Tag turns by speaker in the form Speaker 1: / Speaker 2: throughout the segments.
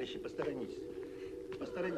Speaker 1: Товарищи, посторонитесь. Посторонитесь.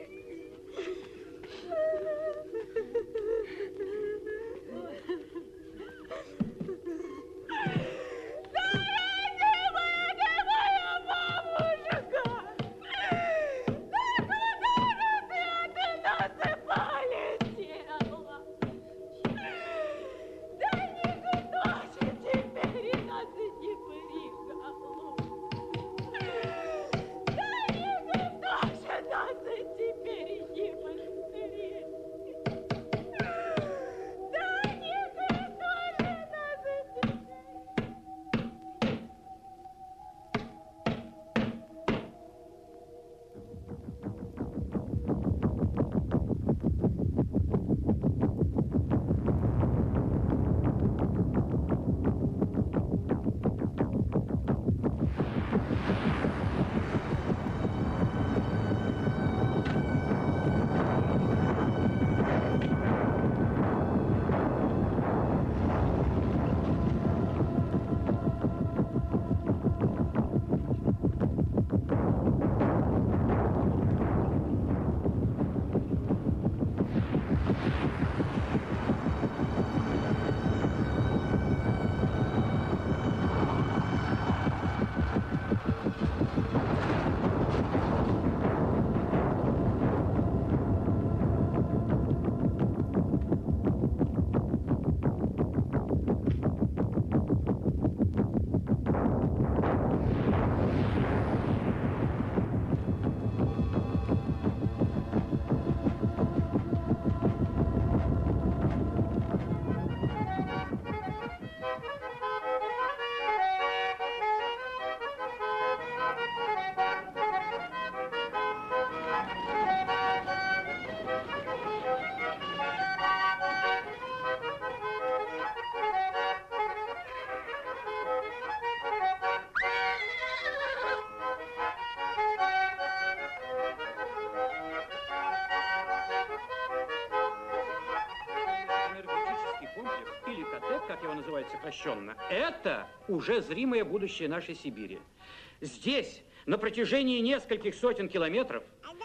Speaker 2: Сокращенно. Это уже зримое будущее нашей Сибири. Здесь на протяжении нескольких сотен километров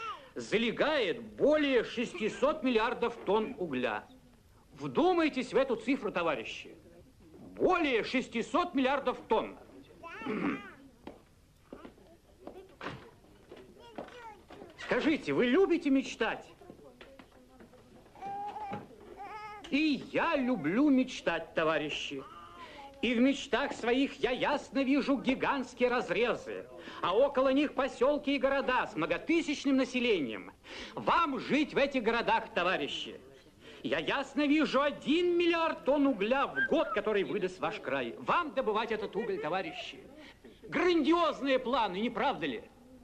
Speaker 2: залегает более 600 миллиардов тонн угля. Вдумайтесь в эту цифру, товарищи. Более 600 миллиардов тонн. Скажите, вы любите мечтать? И я люблю мечтать, товарищи. И в мечтах своих я ясно вижу гигантские разрезы, а около них поселки и города с многотысячным населением. Вам жить в этих городах, товарищи. Я ясно вижу 1 миллиард тонн угля в год, который выдаст ваш край. Вам добывать этот уголь, товарищи. Грандиозные планы, не правда ли?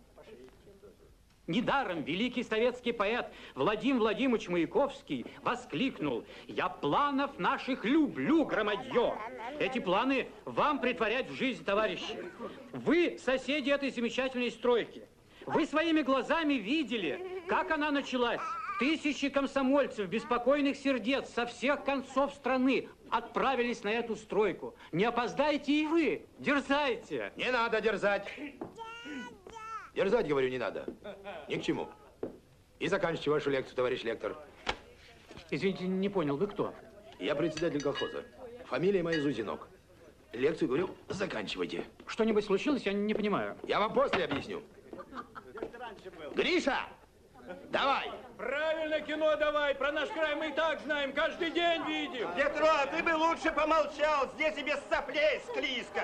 Speaker 2: Недаром великий советский поэт Владимир Владимирович Маяковский воскликнул: «Я планов наших люблю громадье». Эти планы вам претворять в жизнь, товарищи. Вы соседи этой замечательной стройки. Вы своими глазами видели, как она началась. Тысячи комсомольцев, беспокойных сердец со всех концов страны отправились на эту стройку. Не опоздайте и вы, дерзайте.
Speaker 1: Не надо дерзать. Дерзать, говорю, не надо. Ни к чему. И заканчивайте вашу лекцию, товарищ лектор.
Speaker 2: Извините, не понял, вы кто?
Speaker 1: Я председатель колхоза. Фамилия моя Зузинок. Лекцию, говорю, заканчивайте.
Speaker 2: Что-нибудь случилось, я не понимаю.
Speaker 1: Я вам после объясню. Гриша, давай.
Speaker 3: Правильно, кино давай. Про наш край мы и так знаем, каждый день видим.
Speaker 4: Петро, ты бы лучше помолчал. Здесь и без соплей склизко.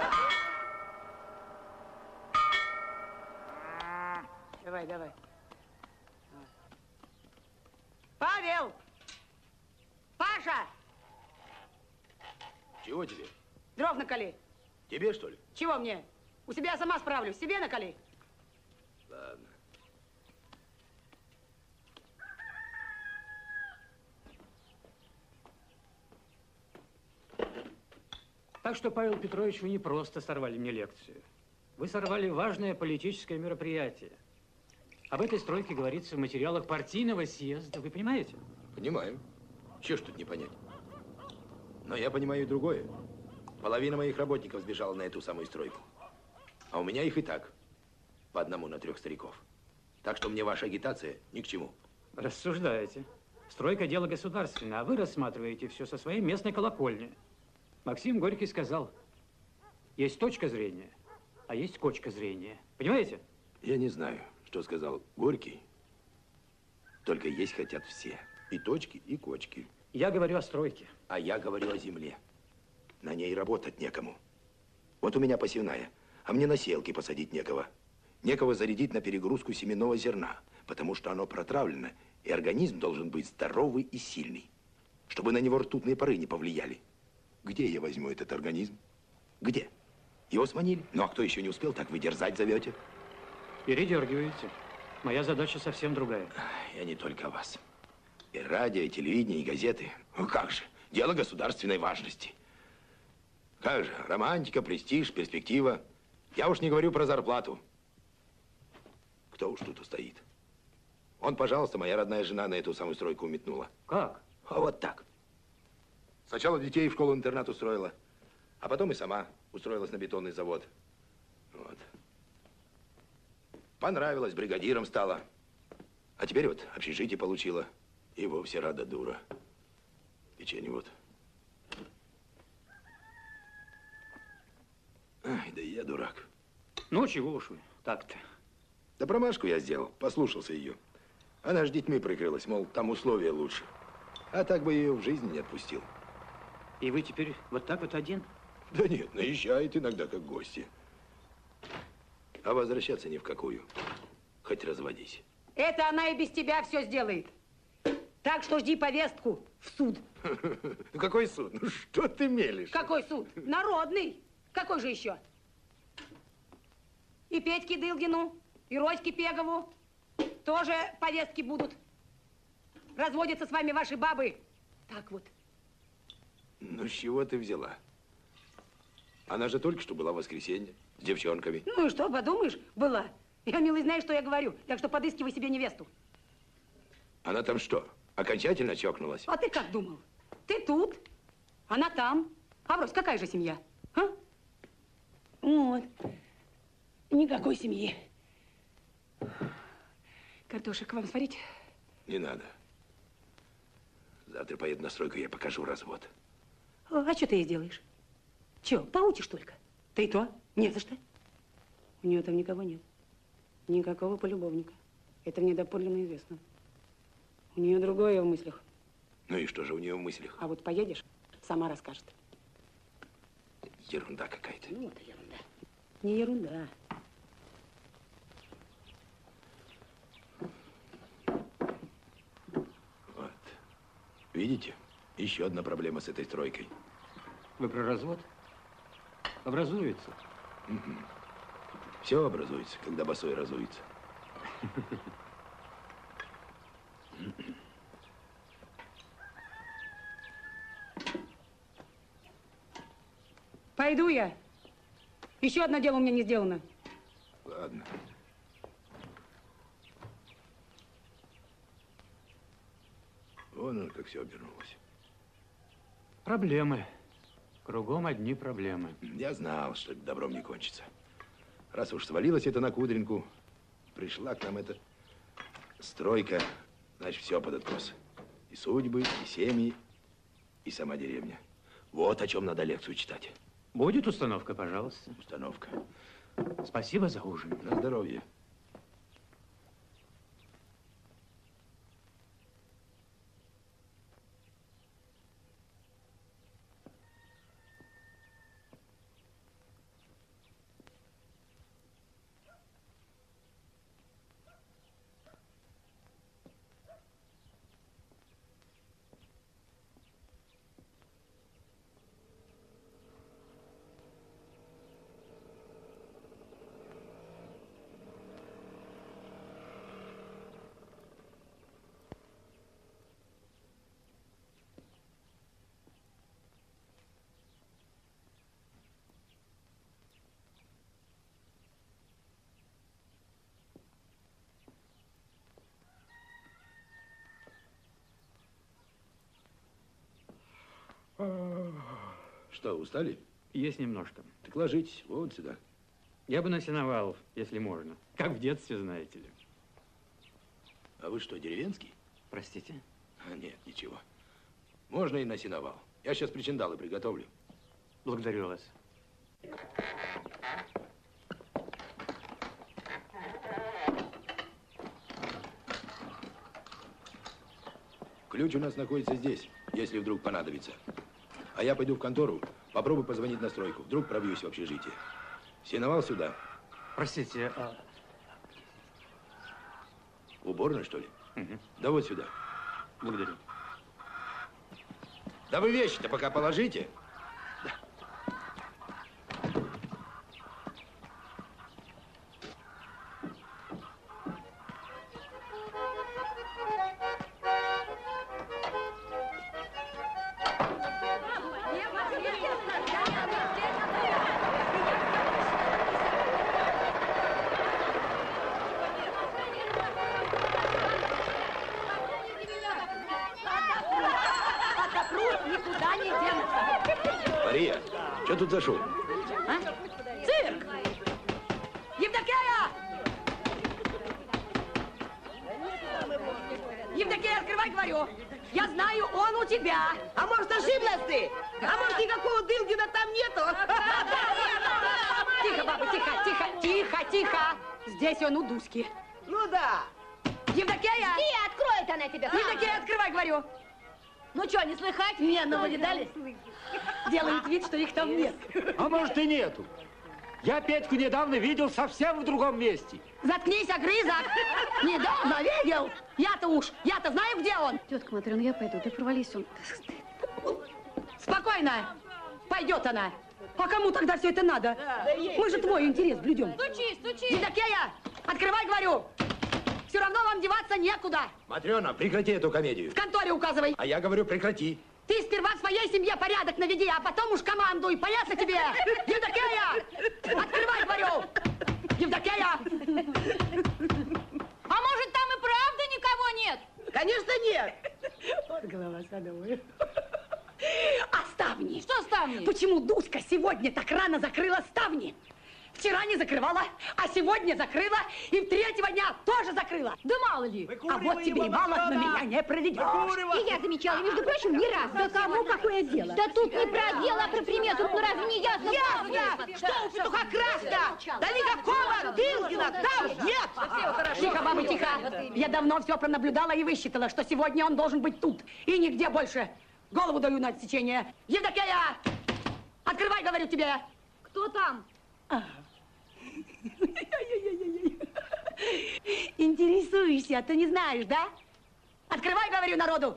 Speaker 5: Давай, давай. Павел! Паша!
Speaker 1: Чего тебе?
Speaker 5: Дров наколи.
Speaker 1: Тебе, что ли?
Speaker 5: Чего мне? У себя сама справлюсь. Себе наколи.
Speaker 1: Ладно.
Speaker 2: Так что, Павел Петрович, вы не просто сорвали мне лекцию. Вы сорвали важное политическое мероприятие. Об этой стройке говорится в материалах партийного съезда. Вы понимаете?
Speaker 1: Понимаем. Чего ж тут не понять? Но я понимаю и другое. Половина моих работников сбежала на эту самую стройку. А у меня их и так. по одному на 3 стариков. Так что мне ваша агитация ни к чему.
Speaker 2: Рассуждаете. Стройка – дело государственное, а вы рассматриваете все со своей местной колокольни. Максим Горький сказал, есть точка зрения, а есть кочка зрения. Понимаете?
Speaker 1: Я не знаю, что сказал Горький. Только есть хотят все. И точки, и кочки.
Speaker 2: Я говорю о стройке.
Speaker 1: А я говорю о земле. На ней работать некому. Вот у меня посевная, а мне на сеялки посадить некого. Некого зарядить на перегрузку семенного зерна, потому что оно протравлено, и организм должен быть здоровый и сильный, чтобы на него ртутные пары не повлияли. Где я возьму этот организм? Где? Его сманили? Ну, а кто еще не успел, так вы дерзать зовете?
Speaker 2: Передергиваете. Моя задача совсем другая.
Speaker 1: Я не только о вас. И радио, и телевидение, и газеты. Ну, как же? Дело государственной важности. Как же? Романтика, престиж, перспектива. Я уж не говорю про зарплату. Кто уж тут устоит? Он, пожалуйста, моя родная жена на эту самую стройку метнула.
Speaker 2: Как?
Speaker 1: А вот так. Сначала детей в школу-интернат устроила, а потом и сама устроилась на бетонный завод. Вот. Понравилось, бригадиром стала. А теперь вот общежитие получила. И вовсе рада дура. Печенье вот. Ай, да и я дурак.
Speaker 2: Ну, чего уж вы, так-то.
Speaker 1: Да промашку я сделал, послушался ее. Она ж детьми прикрылась, мол, там условия лучше. А так бы ее в жизни не отпустил.
Speaker 2: И вы теперь вот так вот один?
Speaker 1: Да нет, наезжает иногда как гости. А возвращаться ни в какую. Хоть разводись.
Speaker 5: Это она и без тебя все сделает. Так что жди повестку в суд.
Speaker 1: Какой суд? Ну что ты мелешь?
Speaker 5: Какой суд? Народный. Какой же еще? И Петьке Дылгину, и Родьке Пегову тоже повестки будут. Разводятся с вами ваши бабы. Так вот.
Speaker 1: Ну, с чего ты взяла? Она же только что была в воскресенье с девчонками.
Speaker 5: Ну и что, подумаешь, была. Я, милый, знаю, что я говорю. Так что подыскивай себе невесту.
Speaker 1: Она там что, окончательно чокнулась?
Speaker 5: А ты как думал? Ты тут, она там. А врозь, какая же семья? А? Вот. Никакой семьи. Картошек вам сварить?
Speaker 1: Не надо. Завтра поеду на стройку, я покажу развод.
Speaker 5: А что ты ей сделаешь? Че, поучишь только? Ты и то? Не за что. У нее там никого нет. Никакого полюбовника. Это мне доподлинно известно. У нее другое в мыслях.
Speaker 1: Ну и что же у нее в мыслях?
Speaker 5: А вот поедешь, сама расскажет.
Speaker 1: Ерунда какая-то.
Speaker 5: Ну, это ерунда. Не ерунда.
Speaker 1: Вот. Видите? Еще одна проблема с этой стройкой.
Speaker 2: Вы про развод? Образуется.
Speaker 1: Все образуется, когда босой разуется.
Speaker 5: Пойду я. Еще одно дело у меня не сделано.
Speaker 1: Ладно. Вон оно как все обернулось.
Speaker 2: Проблемы. Кругом одни проблемы.
Speaker 1: Я знал, что это добром не кончится. Раз уж свалилась это на Кудринку, пришла к нам эта стройка, значит, все под откос. И судьбы, и семьи, и сама деревня. Вот о чем надо лекцию читать.
Speaker 2: Будет установка, пожалуйста.
Speaker 1: Установка.
Speaker 2: Спасибо за ужин.
Speaker 1: На здоровье. Что, устали?
Speaker 2: Есть немножко.
Speaker 1: Так ложитесь вот сюда.
Speaker 2: Я бы насеновал, если можно. Как в детстве, знаете ли.
Speaker 1: А вы что, деревенский?
Speaker 2: Простите?
Speaker 1: А, нет, ничего. Можно и на сеновал. Я сейчас причиндалы приготовлю.
Speaker 2: Благодарю вас.
Speaker 1: Ключ у нас находится здесь, если вдруг понадобится. А я пойду в контору, попробую позвонить на стройку. Вдруг пробьюсь в общежитие. Сеновал сюда.
Speaker 2: Простите, а...
Speaker 1: В уборную, что ли?
Speaker 2: Угу.
Speaker 1: Да вот сюда.
Speaker 2: Благодарю.
Speaker 1: Да вы вещи-то пока положите. Да. Мария, что тут за шум?
Speaker 5: А? Цирк! Евдокия! Евдокия, открывай, говорю. Я знаю, он у тебя.
Speaker 6: А может, ошиблась ты? А может, никакого Дылгина там нету?
Speaker 5: Тихо, баба, тихо, тихо, тихо, тихо. Здесь он у Дуськи.
Speaker 6: Ну да.
Speaker 5: Евдокия!
Speaker 7: И откроет она тебе.
Speaker 5: Евдокия, открывай, говорю.
Speaker 7: Ну что, не слыхать?
Speaker 5: Нет, ну вы видали? Делают вид, что их там нет.
Speaker 3: А может и нету. Я Петьку недавно видел совсем в другом месте.
Speaker 5: Заткнись, огрызок! Недавно видел! Я-то знаю, где он!
Speaker 7: Тетка Матрена, я пойду, ты провались, он...
Speaker 5: Спокойно! Пойдет она! А кому тогда все это надо? Мы же твой интерес блюдем.
Speaker 7: Стучи, стучи!
Speaker 5: Евдокия, открывай, говорю! Все равно вам деваться некуда.
Speaker 1: Матрена, прекрати эту комедию.
Speaker 5: В конторе указывай.
Speaker 1: А я говорю, прекрати.
Speaker 5: Ты сперва в своей семье порядок наведи, а потом уж командуй. Понятно тебе? Евдокия! Открывай, говорю! Евдокия!
Speaker 7: А может, там и правда никого нет?
Speaker 6: Конечно, нет.
Speaker 5: Вот голова садовая. А ставни?
Speaker 7: Что ставни?
Speaker 5: Почему Дуська сегодня так рано закрыла ставни? Вчера не закрывала, а сегодня закрыла, и в третьего дня тоже закрыла.
Speaker 7: Да мало ли.
Speaker 5: А вот тебе и мало, но меня не проведешь.
Speaker 7: И я замечала, между прочим, не раз.
Speaker 5: Да кому какое дело?
Speaker 7: Да тут не про дело, а про примету. Ну разве не ясно?
Speaker 6: Ясно! Что у петуха красно? Да никакого Дылгина там нет!
Speaker 5: Тихо, баба, тихо. Я давно все пронаблюдала и высчитала, что сегодня он должен быть тут. И нигде больше. Голову даю на отсечение. Евдокия! Открывай, говорю тебе.
Speaker 7: Кто там?
Speaker 5: Интересуешься, а ты не знаешь, да? Открывай, говорю, народу.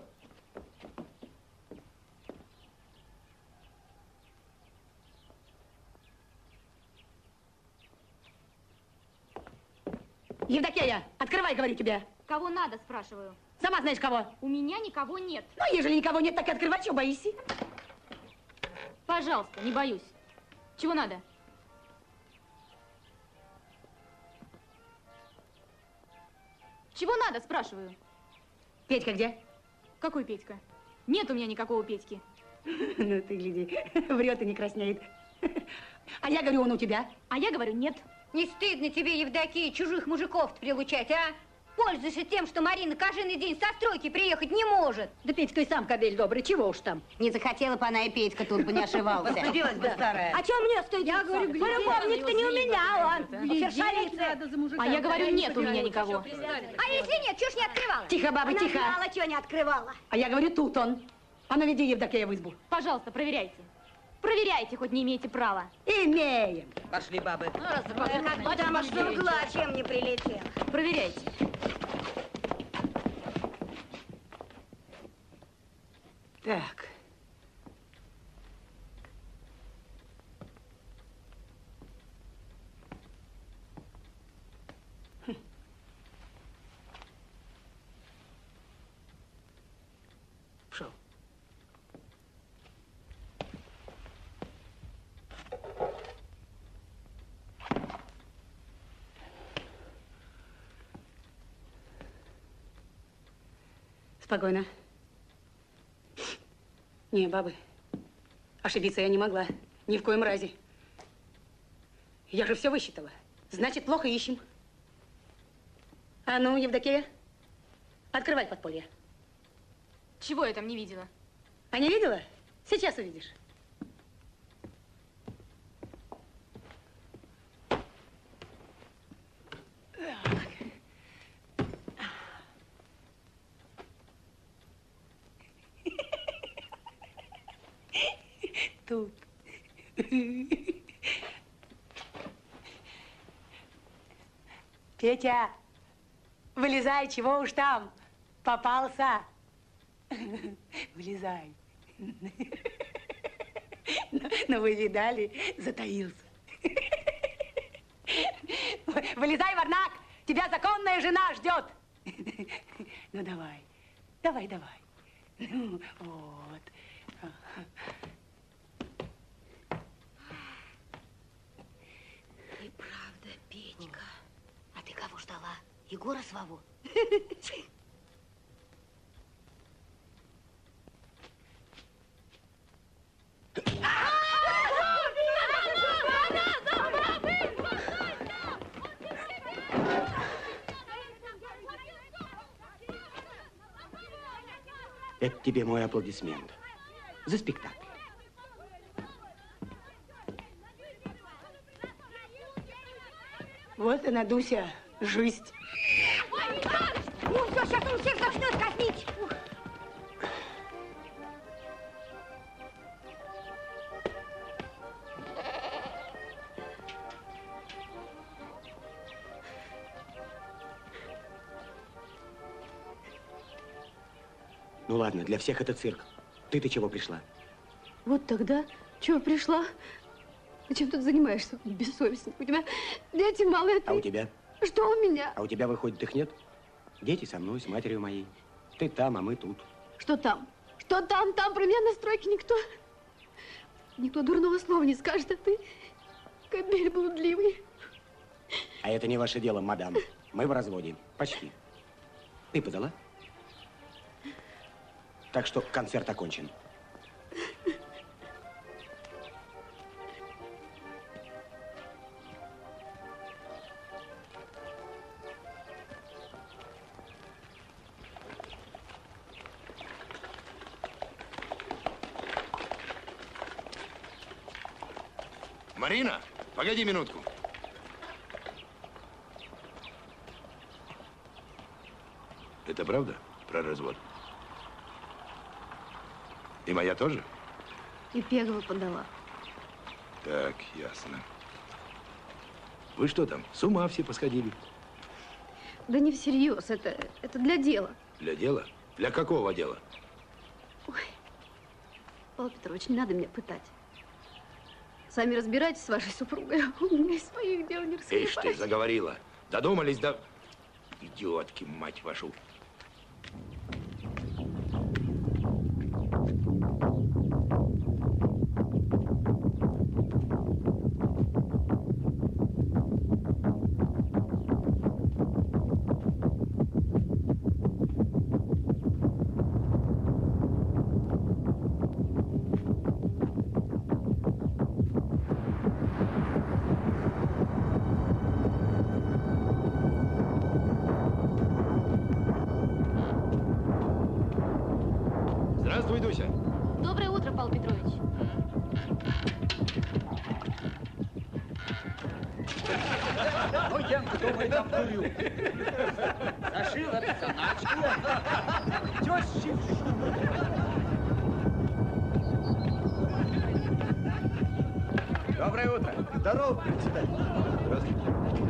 Speaker 5: Евдокия, открывай, говорю тебе.
Speaker 7: Кого надо, спрашиваю.
Speaker 5: Сама знаешь, кого.
Speaker 7: У меня никого нет.
Speaker 5: Ну, ежели никого нет, так и открывай, что боишься?
Speaker 7: Пожалуйста, не боюсь. Чего надо? Чего надо, спрашиваю?
Speaker 5: Петька где?
Speaker 7: Какой Петька? Нет у меня никакого Петьки.
Speaker 5: Ну, ты гляди, врет и не краснеет. А я говорю, он у тебя.
Speaker 7: А я говорю, нет.
Speaker 8: Не стыдно тебе, Евдокия, чужих мужиков прилучать, а? Пользуйся тем, что Марина каждый день со стройки приехать не может.
Speaker 5: Да Петька и сам кобель добрый, чего уж там.
Speaker 8: Не захотела бы она и Петька тут бы не ошивался.
Speaker 6: Постыдилась бы старая.
Speaker 5: А чё мне стыдиться? Я говорю, полюбовник-то не у меня, он. Шершавица.
Speaker 7: А я говорю, нет у меня никого.
Speaker 8: А если нет, чё ж не открывала?
Speaker 5: Тихо, баба,
Speaker 8: Она
Speaker 5: тихо.
Speaker 8: знала, чё не открывала.
Speaker 5: А я говорю, тут он. А ну веди Евдокия в избу.
Speaker 7: Пожалуйста, проверяйте. Проверяйте, хоть не имеете права.
Speaker 5: Имеем.
Speaker 6: Пошли, бабы.
Speaker 8: Потому что угла чем не прилетел.
Speaker 7: Проверяйте.
Speaker 5: Так. Пошел. Спокойно. Не, бабы, ошибиться я не могла. Ни в коем разе. Я же все высчитала. Значит, плохо ищем. А ну, Евдокия, открывай подполье.
Speaker 7: Чего я там не видела?
Speaker 5: А не видела? Сейчас увидишь. Тут. Петя, вылезай, чего уж там, попался. Вылезай. Ну, вы видали, затаился. Вылезай, Варнак, тебя законная жена ждет. Ну, давай, давай, давай. Ну, вот.
Speaker 8: И правда, Петька. А ты кого ждала? Егора своего?
Speaker 9: Это тебе мой аплодисмент за спектакль.
Speaker 5: Вот она, Дуся, жизнь.
Speaker 8: Ну все, сейчас он всех начнет казнить.
Speaker 9: Ну ладно, для всех это цирк. Ты-то чего пришла?
Speaker 10: Вот тогда, чего пришла? Ты чем тут занимаешься, бессовестник? У тебя дети малые,
Speaker 9: А у тебя?
Speaker 10: Что у меня?
Speaker 9: А у тебя, выходит, их нет? Дети со мной, с матерью моей. Ты там, а мы тут.
Speaker 10: Что там? Что там? Там про меня на стройке никто дурного слова не скажет, а ты кобель блудливый.
Speaker 9: А это не ваше дело, мадам. Мы в разводе. Почти. Ты подала? Так что концерт окончен.
Speaker 1: Марина, погоди минутку. Это правда про развод? И моя тоже?
Speaker 10: И Пегова подала.
Speaker 1: Так, ясно. Вы что там, с ума все посходили?
Speaker 10: Да не всерьез, это для дела.
Speaker 1: Для дела? Для какого дела?
Speaker 10: Ой, Павел Петрович, не надо меня пытать. Сами разбирайтесь с вашей супругой, у меня из своих дел не раскрывайте.
Speaker 1: Ишь ты, заговорила. Додумались до... Идиотки, мать вашу. Здравствуй, Дуся.
Speaker 7: Доброе утро, Павел Петрович.
Speaker 2: Ну, Янка, думаю, там курю. Зашила заначку. Тещи.
Speaker 4: Доброе утро. Здорово, председатель.
Speaker 1: Здравствуйте.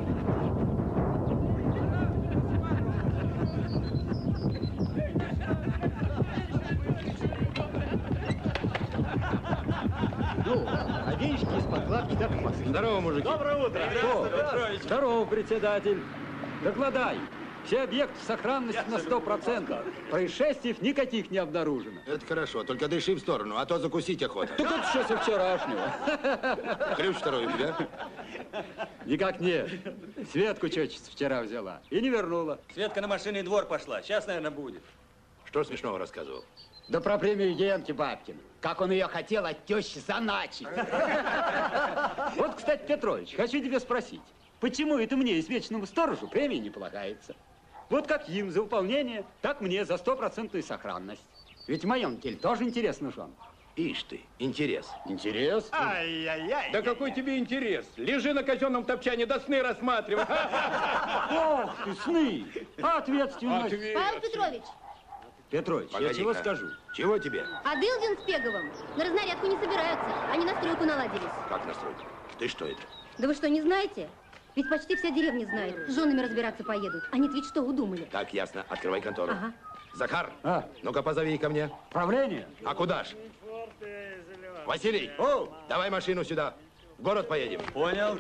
Speaker 3: А денежки из подкладки так и
Speaker 1: Здорово, мужики.
Speaker 3: Доброе утро.
Speaker 2: Здорово, председатель. Докладай. Все объекты в сохранности на 100%. Происшествий никаких не обнаружено.
Speaker 1: Это хорошо, только дыши в сторону, а то закусить охота.
Speaker 2: Так это что со вчерашнего?
Speaker 1: Ключ второй у тебя?
Speaker 2: Никак нет. Светку чечец вчера взяла и не вернула.
Speaker 3: Светка на машинный двор пошла. Сейчас, наверное, будет.
Speaker 1: Что смешного рассказывал?
Speaker 2: Да про премию Янки Бабкина.
Speaker 11: как он ее хотел от тещи заначить. Вот, кстати, Петрович, хочу тебя спросить, почему это мне, извечному сторожу, премии не полагается? Вот как им за выполнение, так мне за 100% сохранность. Ведь в моем деле тоже интерес нужен.
Speaker 1: Ишь ты, интерес.
Speaker 11: Интерес?
Speaker 3: Ай-яй-яй. Да какой тебе интерес? Лежи на казенном топчане, да сны рассматривай.
Speaker 11: Ох ты, сны! Ответственность.
Speaker 8: Павел Петрович,
Speaker 11: Петрович, я чего скажу?
Speaker 1: Чего тебе?
Speaker 8: а Дылдин с Пеговым на разнарядку не собираются. Они на стройку наладились.
Speaker 1: Как настройку? Ты что это?
Speaker 8: Да вы что, не знаете? Ведь почти вся деревня знает. С женами разбираться поедут. Они ведь что удумали?
Speaker 1: Так, ясно. Открывай контору.
Speaker 8: Ага.
Speaker 1: Захар, ну-ка позови ко мне.
Speaker 11: Правление?
Speaker 1: А куда ж? Василий, давай машину сюда. В город поедем.
Speaker 3: Понял.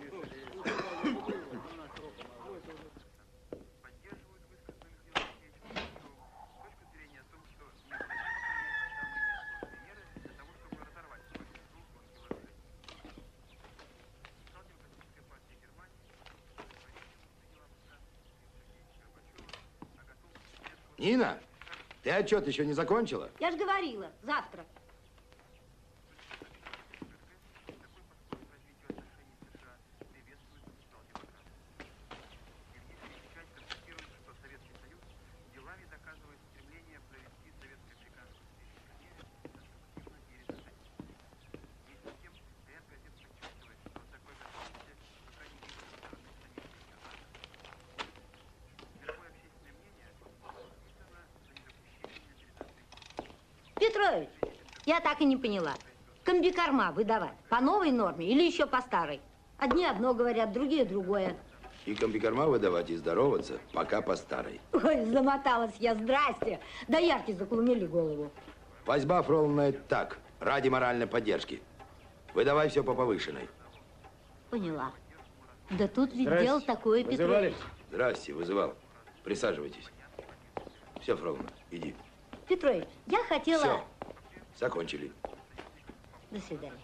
Speaker 1: Нина, ты отчет еще не закончила?
Speaker 8: Я же говорила, завтра. Петрович, я так и не поняла. Комбикорма выдавать по новой норме или еще по старой? Одни одно говорят, другие другое.
Speaker 1: И комбикорма выдавать, и здороваться, пока по старой.
Speaker 8: Ой, замоталась я, здрасте. Да ярки заклумили голову.
Speaker 1: Возьба, Фроловна, так, ради моральной поддержки. Выдавай все по повышенной.
Speaker 8: Поняла. Да тут ведь дело такое, Петрович.
Speaker 1: Здрасте, вызывал. Присаживайтесь. Все, Фроловна, иди.
Speaker 8: Петрович, я хотела...
Speaker 1: Все, закончили.
Speaker 8: До свидания.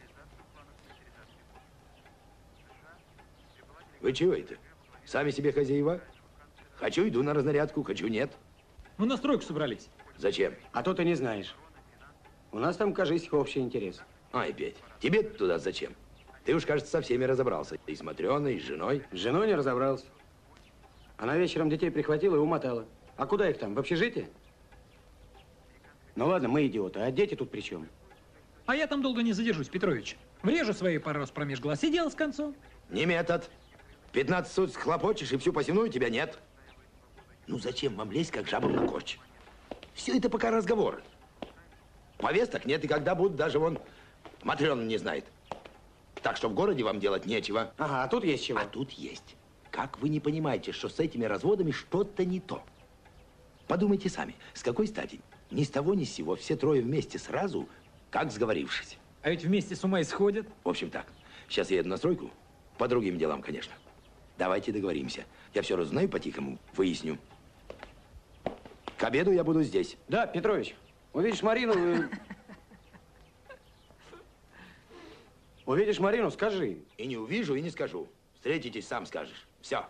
Speaker 1: Вы чего это? Сами себе хозяева? Хочу, иду на разнарядку, хочу, нет.
Speaker 2: Мы на стройку собрались.
Speaker 1: Зачем?
Speaker 9: А то ты не знаешь. У нас там, кажись, общий интерес.
Speaker 1: Ай, Петь, тебе туда зачем? Ты уж, кажется, со всеми разобрался. И с Матрёной, и с женой.
Speaker 9: С женой не разобрался. Она вечером детей прихватила и умотала. А куда их там, в общежитие? Ну ладно, мы идиоты, а дети тут при чем?
Speaker 2: А я там долго не задержусь, Петрович. Врежу своей пару раз промеж глаз и дело с концом.
Speaker 1: Не метод. 15 суток хлопочешь, и всю посевную тебя нет. Ну зачем вам лезть, как жабам на корч? Все это пока разговоры. Повесток нет, и когда будут, даже вон Матрёна не знает. Так что в городе вам делать нечего.
Speaker 9: Ага, а тут есть чего?
Speaker 1: А тут есть. Как вы не понимаете, что с этими разводами что-то не то? Подумайте сами, с какой стати? Ни с того, ни с сего, все трое вместе сразу, как сговорившись.
Speaker 2: А ведь вместе с ума исходят.
Speaker 1: В общем так, сейчас я еду на стройку, по другим делам, конечно. Давайте договоримся. Я все разузнаю по-тихому, выясню. К обеду я буду здесь.
Speaker 9: Да, Петрович, увидишь Марину... Увидишь Марину, скажи.
Speaker 1: И не увижу, и не скажу. Встретитесь, сам скажешь. Все.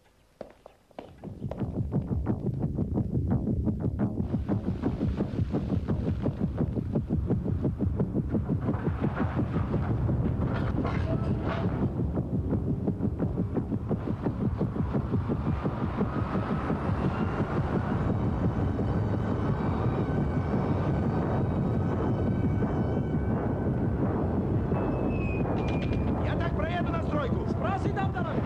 Speaker 1: Я так проеду на стройку.
Speaker 2: Сбрасывай там дорогу.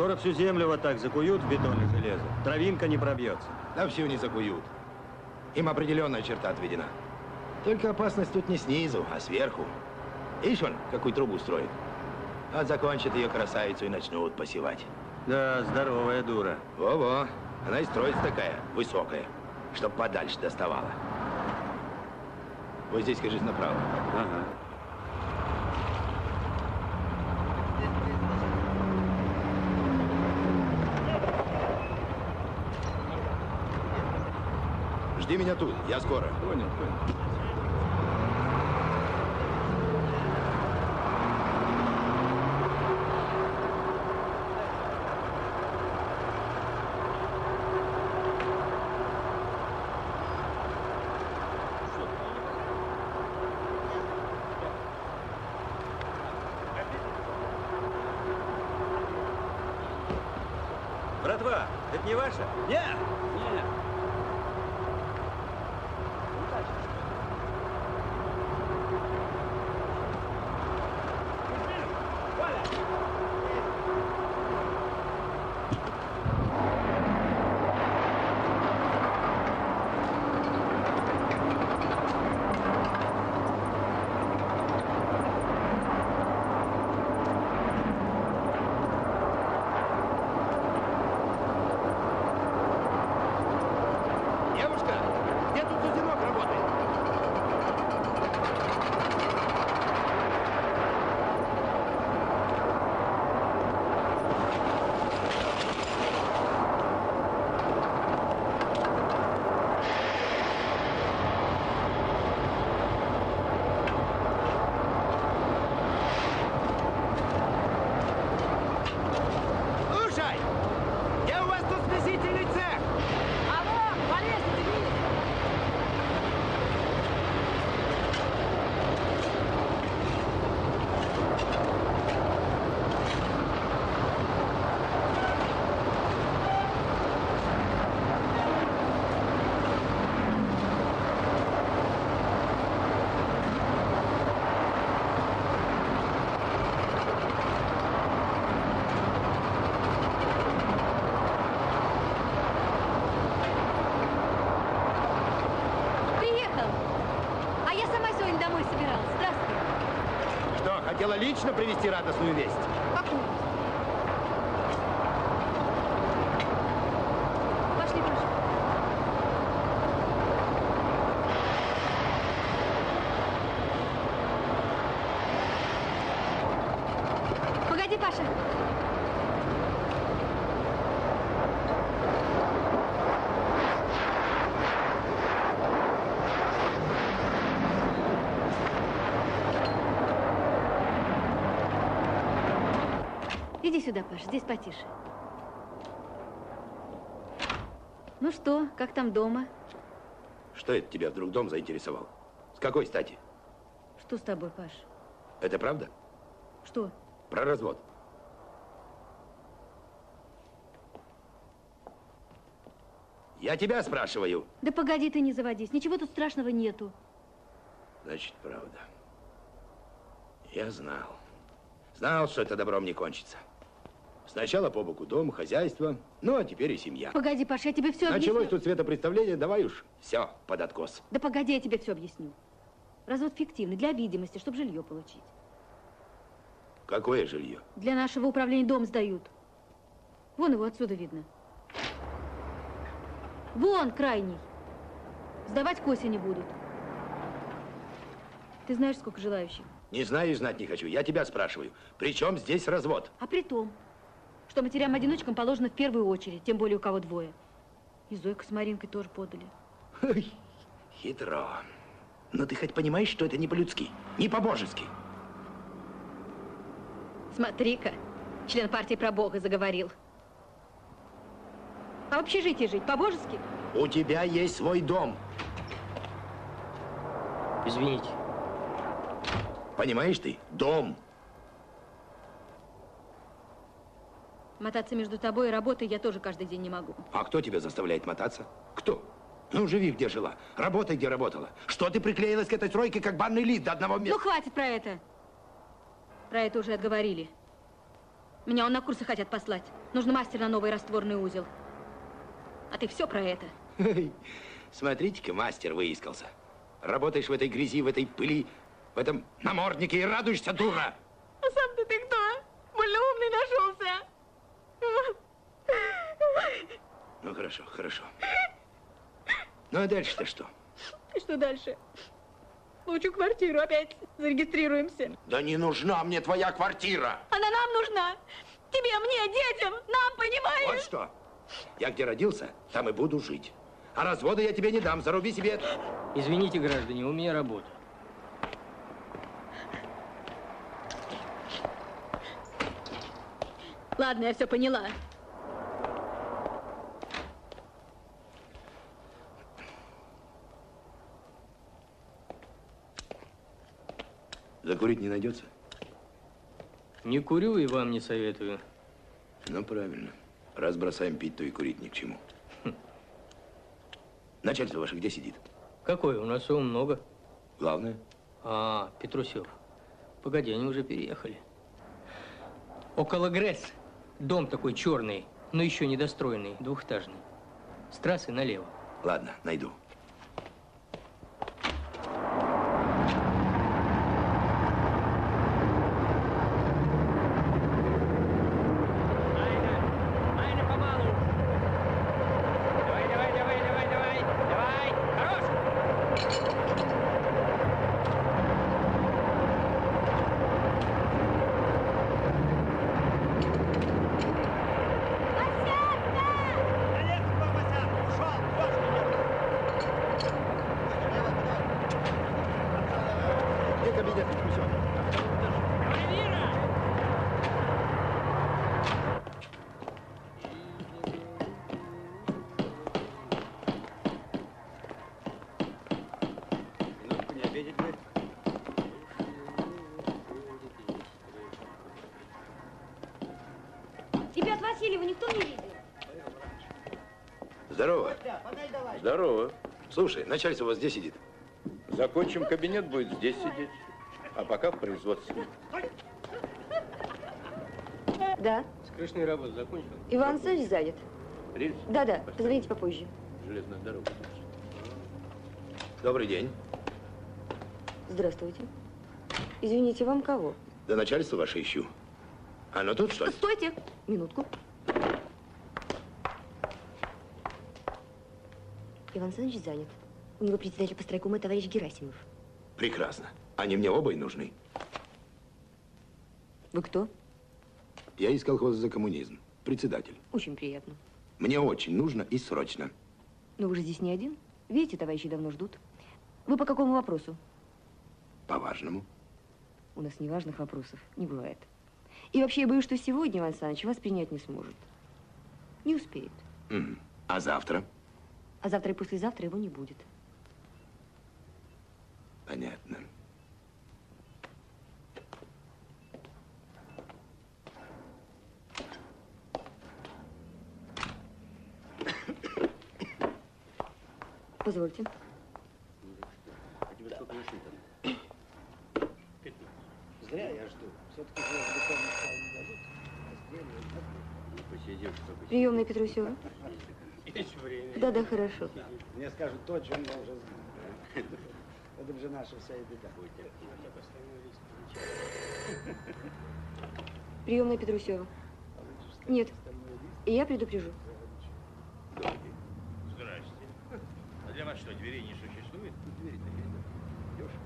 Speaker 11: Скоро всю землю вот так закуют в бетон и железо. Травинка не пробьется.
Speaker 1: Да всю не закуют. Им определенная черта отведена. Только опасность тут не снизу, а сверху. Ишь он, какую трубу строит. Вот закончат ее красавицу и начнут посевать.
Speaker 11: Да, здоровая дура.
Speaker 1: Во-во. Она и строится такая, высокая, чтоб подальше доставала. Вот здесь, кажись, направо.
Speaker 11: Ага.
Speaker 1: Жди меня тут, я скоро.
Speaker 3: Понял, понял.
Speaker 11: Братва, это не ваша? Нет. Нет.
Speaker 1: Хотела лично привезти радостную весть.
Speaker 10: Какую? Пошли, пошли. Погоди, Паша. Иди сюда, Паш, здесь потише. Ну что, как там дома?
Speaker 1: Что это тебя вдруг дом заинтересовал? С какой стати?
Speaker 10: Что с тобой, Паш?
Speaker 1: Это правда?
Speaker 10: Что?
Speaker 1: Про развод. Я тебя спрашиваю.
Speaker 10: Да погоди ты, не заводись. Ничего тут страшного нету.
Speaker 1: Значит, правда. Я знал. Знал, что это добром не кончится. Сначала по боку дом, хозяйство, ну, а теперь и семья.
Speaker 10: Погоди, Паша, я тебе все объясню.
Speaker 1: Началось тут светопредставление, давай уж все под откос.
Speaker 10: Да погоди, я тебе все объясню. Развод фиктивный, для видимости, чтобы жилье получить.
Speaker 1: Какое жилье?
Speaker 10: Для нашего управления дом сдают. Вон его отсюда видно. Вон крайний. Сдавать к осени будут. Ты знаешь, сколько желающих?
Speaker 1: Не знаю и знать не хочу. Я тебя спрашиваю. При чем здесь развод?
Speaker 10: А при том, что матерям-одиночкам положено в первую очередь, тем более у кого двое. И Зойка с Маринкой тоже подали.
Speaker 1: Ой, хитро. Но ты хоть понимаешь, что это не по-людски, не по-божески?
Speaker 10: Смотри-ка, член партии про Бога заговорил. А в общежитии жить по-божески?
Speaker 1: У тебя есть свой дом.
Speaker 9: Извините.
Speaker 1: Понимаешь ты? Дом.
Speaker 10: Мотаться между тобой и работой я тоже каждый день не могу.
Speaker 1: А кто тебя заставляет мотаться? Кто? Ну, живи, где жила. Работай, где работала. Что ты приклеилась к этой стройке, как банный лист до одного места?
Speaker 10: Ну, хватит про это. Про это уже отговорили. Меня он на курсы хотят послать. Нужен мастер на новый растворный узел. А ты все про это.
Speaker 1: Смотрите-ка, мастер выискался. Работаешь в этой грязи, в этой пыли, в этом наморднике и радуешься, дура.
Speaker 10: А сам-то ты кто? Больно умный нашелся.
Speaker 1: Ну, хорошо, хорошо. Ну, а дальше-то что?
Speaker 10: И что дальше? Получу квартиру, опять зарегистрируемся.
Speaker 1: Да не нужна мне твоя квартира.
Speaker 10: Она нам нужна. Тебе, мне, детям, нам, понимаешь?
Speaker 1: Вот что. Я где родился, там и буду жить. А развода я тебе не дам, заруби себе это.
Speaker 2: Извините, граждане, у меня работа.
Speaker 10: Ладно, я все поняла.
Speaker 1: Закурить не найдется?
Speaker 2: Не курю и вам не советую.
Speaker 1: Ну, правильно. Раз бросаем пить, то и курить ни к чему. Начальство ваше где сидит?
Speaker 2: Какое? У нас его много.
Speaker 1: Главное?
Speaker 2: А, Петрусев. Погоди, они уже переехали. Около ГРЭС. Дом такой черный, но еще недостроенный, двухэтажный. С трассы налево.
Speaker 1: Ладно, найду.
Speaker 8: Ребят, Васильева никто не видел?
Speaker 1: Здорово. Здорово. Слушай, начальство у вас здесь сидит?
Speaker 3: Закончим кабинет, будет здесь сидеть. А пока в производстве.
Speaker 8: Да.
Speaker 2: Скрышные работы закончил?
Speaker 8: Иван Александрович занят.
Speaker 3: Рельс?
Speaker 8: Да-да, позвоните попозже.
Speaker 3: Железная дорога.
Speaker 1: Добрый день.
Speaker 8: Здравствуйте. Извините, вам кого?
Speaker 1: Да начальство ваше ищу. Оно тут, что ли?
Speaker 8: Стойте! Минутку. Иван Александрович занят. У него председатель постройкома товарищ Герасимов.
Speaker 1: Прекрасно. Они мне оба и нужны.
Speaker 8: Вы кто?
Speaker 1: Я из колхоза «За коммунизм». Председатель.
Speaker 8: Очень приятно.
Speaker 1: Мне очень нужно и срочно.
Speaker 8: Но вы же здесь не один. Видите, товарищи давно ждут. Вы по какому вопросу?
Speaker 1: По-важному.
Speaker 8: У нас неважных вопросов не бывает. И вообще, я боюсь, что сегодня Иван Александрович вас принять не сможет. Не успеет.
Speaker 1: А завтра?
Speaker 8: А завтра и послезавтра его не будет.
Speaker 1: Понятно.
Speaker 8: Позвольте.
Speaker 9: Зря я жду. Все-таки
Speaker 8: Приемная Петрусева.
Speaker 9: Есть время.
Speaker 8: Да-да, хорошо.
Speaker 9: Мне скажут то, о чем я уже знаю. Это же наша вся и беда.
Speaker 8: Приемная Петрусева. Нет. И я предупрежу.
Speaker 12: Здрасте. А для вас что, дверей не существует?
Speaker 1: Двери-то есть, да. Идешь,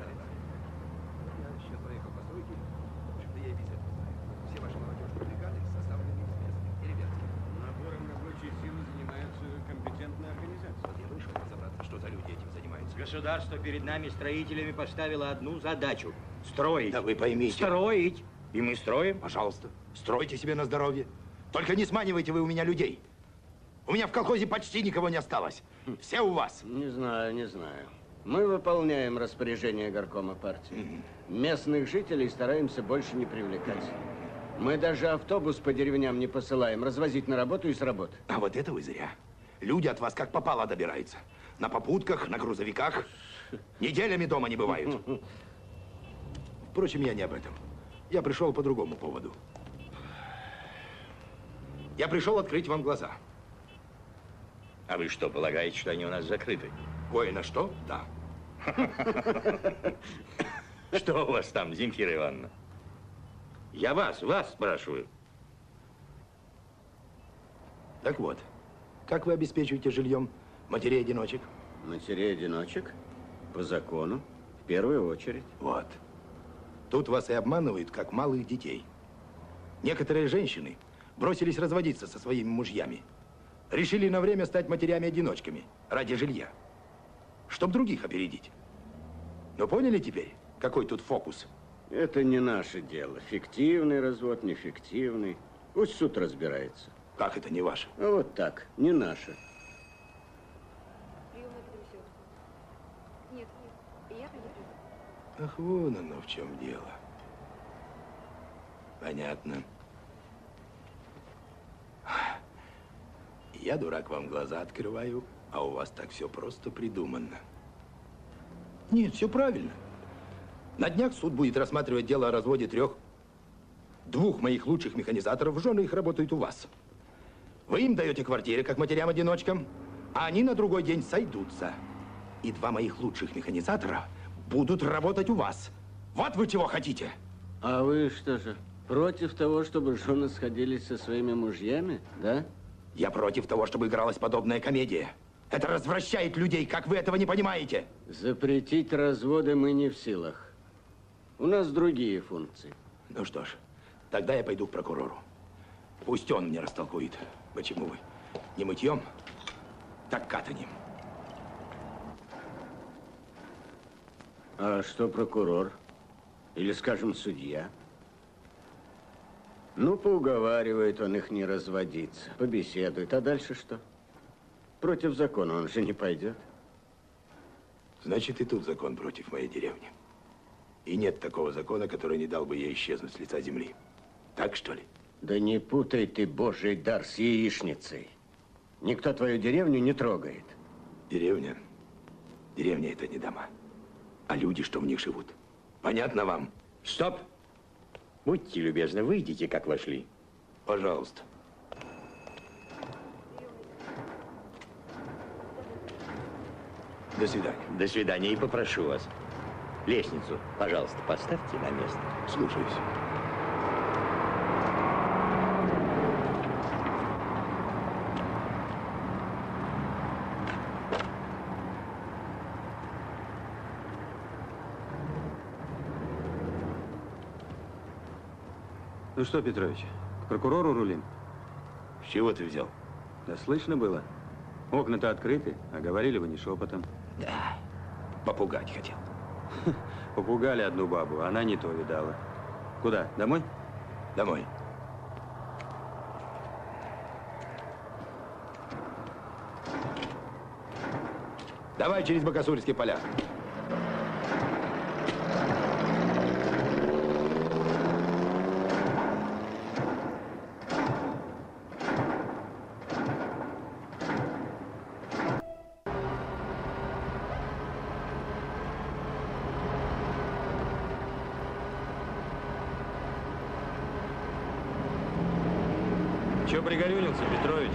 Speaker 1: я сейчас проехал по стройке. В общем-то, я и без этого знаю. Все ваши молодежные бригады составлены из местных деревенских.
Speaker 12: Набором рабочей силы занимаются компетентные организации.
Speaker 1: Вот я вышел разобраться, что за люди этим занимаются.
Speaker 11: Государство перед нами, строителями, поставило одну задачу – строить.
Speaker 1: Да вы поймите.
Speaker 11: Строить. И мы строим.
Speaker 1: Пожалуйста, стройте себе на здоровье. Только не сманивайте вы у меня людей. У меня в колхозе почти никого не осталось. Все у вас.
Speaker 9: Не знаю, не знаю. Мы выполняем распоряжение горкома партии. Местных жителей стараемся больше не привлекать. Мы даже автобус по деревням не посылаем, развозить на работу и с работы.
Speaker 1: А вот это вы зря. Люди от вас как попало добираются. На попутках, на грузовиках. Неделями дома не бывают. Впрочем, я не об этом. Я пришел по другому поводу. Я пришел открыть вам глаза.
Speaker 13: А вы что, полагаете, что они у нас закрыты?
Speaker 1: Кое на что? Да.
Speaker 13: Что у вас там, Земфира Ивановна? Я вас спрашиваю.
Speaker 1: Так вот, как вы обеспечиваете жильем матерей-одиночек?
Speaker 9: Матерей-одиночек? По закону, в первую очередь.
Speaker 1: Вот. Тут вас и обманывают, как малых детей. Некоторые женщины бросились разводиться со своими мужьями. Решили на время стать матерями-одиночками ради жилья. Чтоб других опередить. Но поняли теперь, какой тут фокус?
Speaker 9: Это не наше дело. Фиктивный развод, нефиктивный. Пусть суд разбирается.
Speaker 1: Как это не ваше?
Speaker 9: А вот так, не наше.
Speaker 10: Нет, я
Speaker 1: Ах, вон оно в чем дело. Понятно. Я, дурак, вам глаза открываю, а у вас так все просто придумано. Нет, все правильно. На днях суд будет рассматривать дело о разводе двух моих лучших механизаторов. Жены их работают у вас. Вы им даете квартиры, как матерям-одиночкам, а они на другой день сойдутся. И 2 моих лучших механизатора будут работать у вас. Вот вы чего хотите.
Speaker 9: А вы что же, против того, чтобы жены сходились со своими мужьями, да?
Speaker 1: Я против того, чтобы игралась подобная комедия. Это развращает людей, как вы этого не понимаете.
Speaker 9: Запретить разводы мы не в силах. У нас другие функции.
Speaker 1: Ну что ж, тогда я пойду к прокурору. Пусть он мне растолкует, почему вы не мытьем, так катанем.
Speaker 9: А что прокурор? Или, скажем, судья? Ну, поуговаривает он их не разводиться, побеседует. А дальше что? Против закона он же не пойдет.
Speaker 1: Значит, и тут закон против моей деревни. И нет такого закона, который не дал бы ей исчезнуть с лица земли. Так, что ли?
Speaker 9: Да не путай ты Божий дар с яичницей. Никто твою деревню не трогает.
Speaker 1: Деревня? Деревня – это не дома, а люди, что в них живут. Понятно вам?
Speaker 13: Стоп! Будьте любезны, выйдите, как вошли.
Speaker 1: Пожалуйста. До свидания.
Speaker 13: До свидания, и попрошу вас. Лестницу, пожалуйста, поставьте на место.
Speaker 1: Слушаюсь.
Speaker 11: Ну что, Петрович, к прокурору рулим?
Speaker 1: С чего ты взял?
Speaker 11: Да слышно было. Окна-то открыты, а говорили вы не шепотом.
Speaker 1: Да, попугать хотел.
Speaker 11: Попугали одну бабу, она не то видала. Куда, домой?
Speaker 1: Домой. Давай через Бакасульские поля.
Speaker 11: Че пригорюнился, Петрович?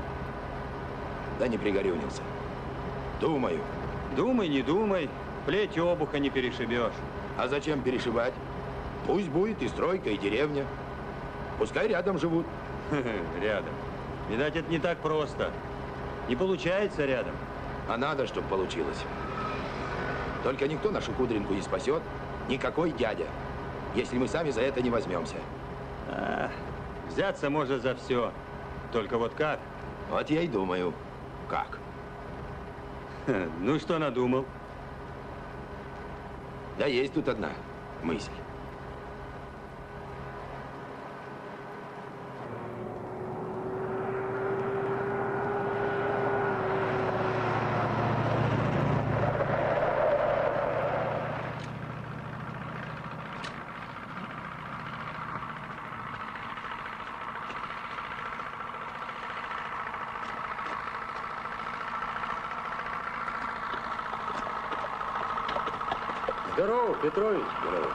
Speaker 1: Да не пригорюнился. Думаю.
Speaker 11: Думай, не думай. Плеть обуха не перешибешь.
Speaker 1: А зачем перешибать? Пусть будет и стройка, и деревня. Пускай рядом живут.
Speaker 11: Рядом. Видать, это не так просто. Не получается рядом.
Speaker 1: А надо, чтобы получилось. Только никто нашу Кудринку не спасет. Никакой дядя. Если мы сами за это не возьмемся.
Speaker 11: Взяться можно за все. Только вот как?
Speaker 1: Вот я и думаю, как.
Speaker 11: Ну, что надумал?
Speaker 1: Да есть тут одна мысль.
Speaker 11: Здорово, Петрович. Здорово.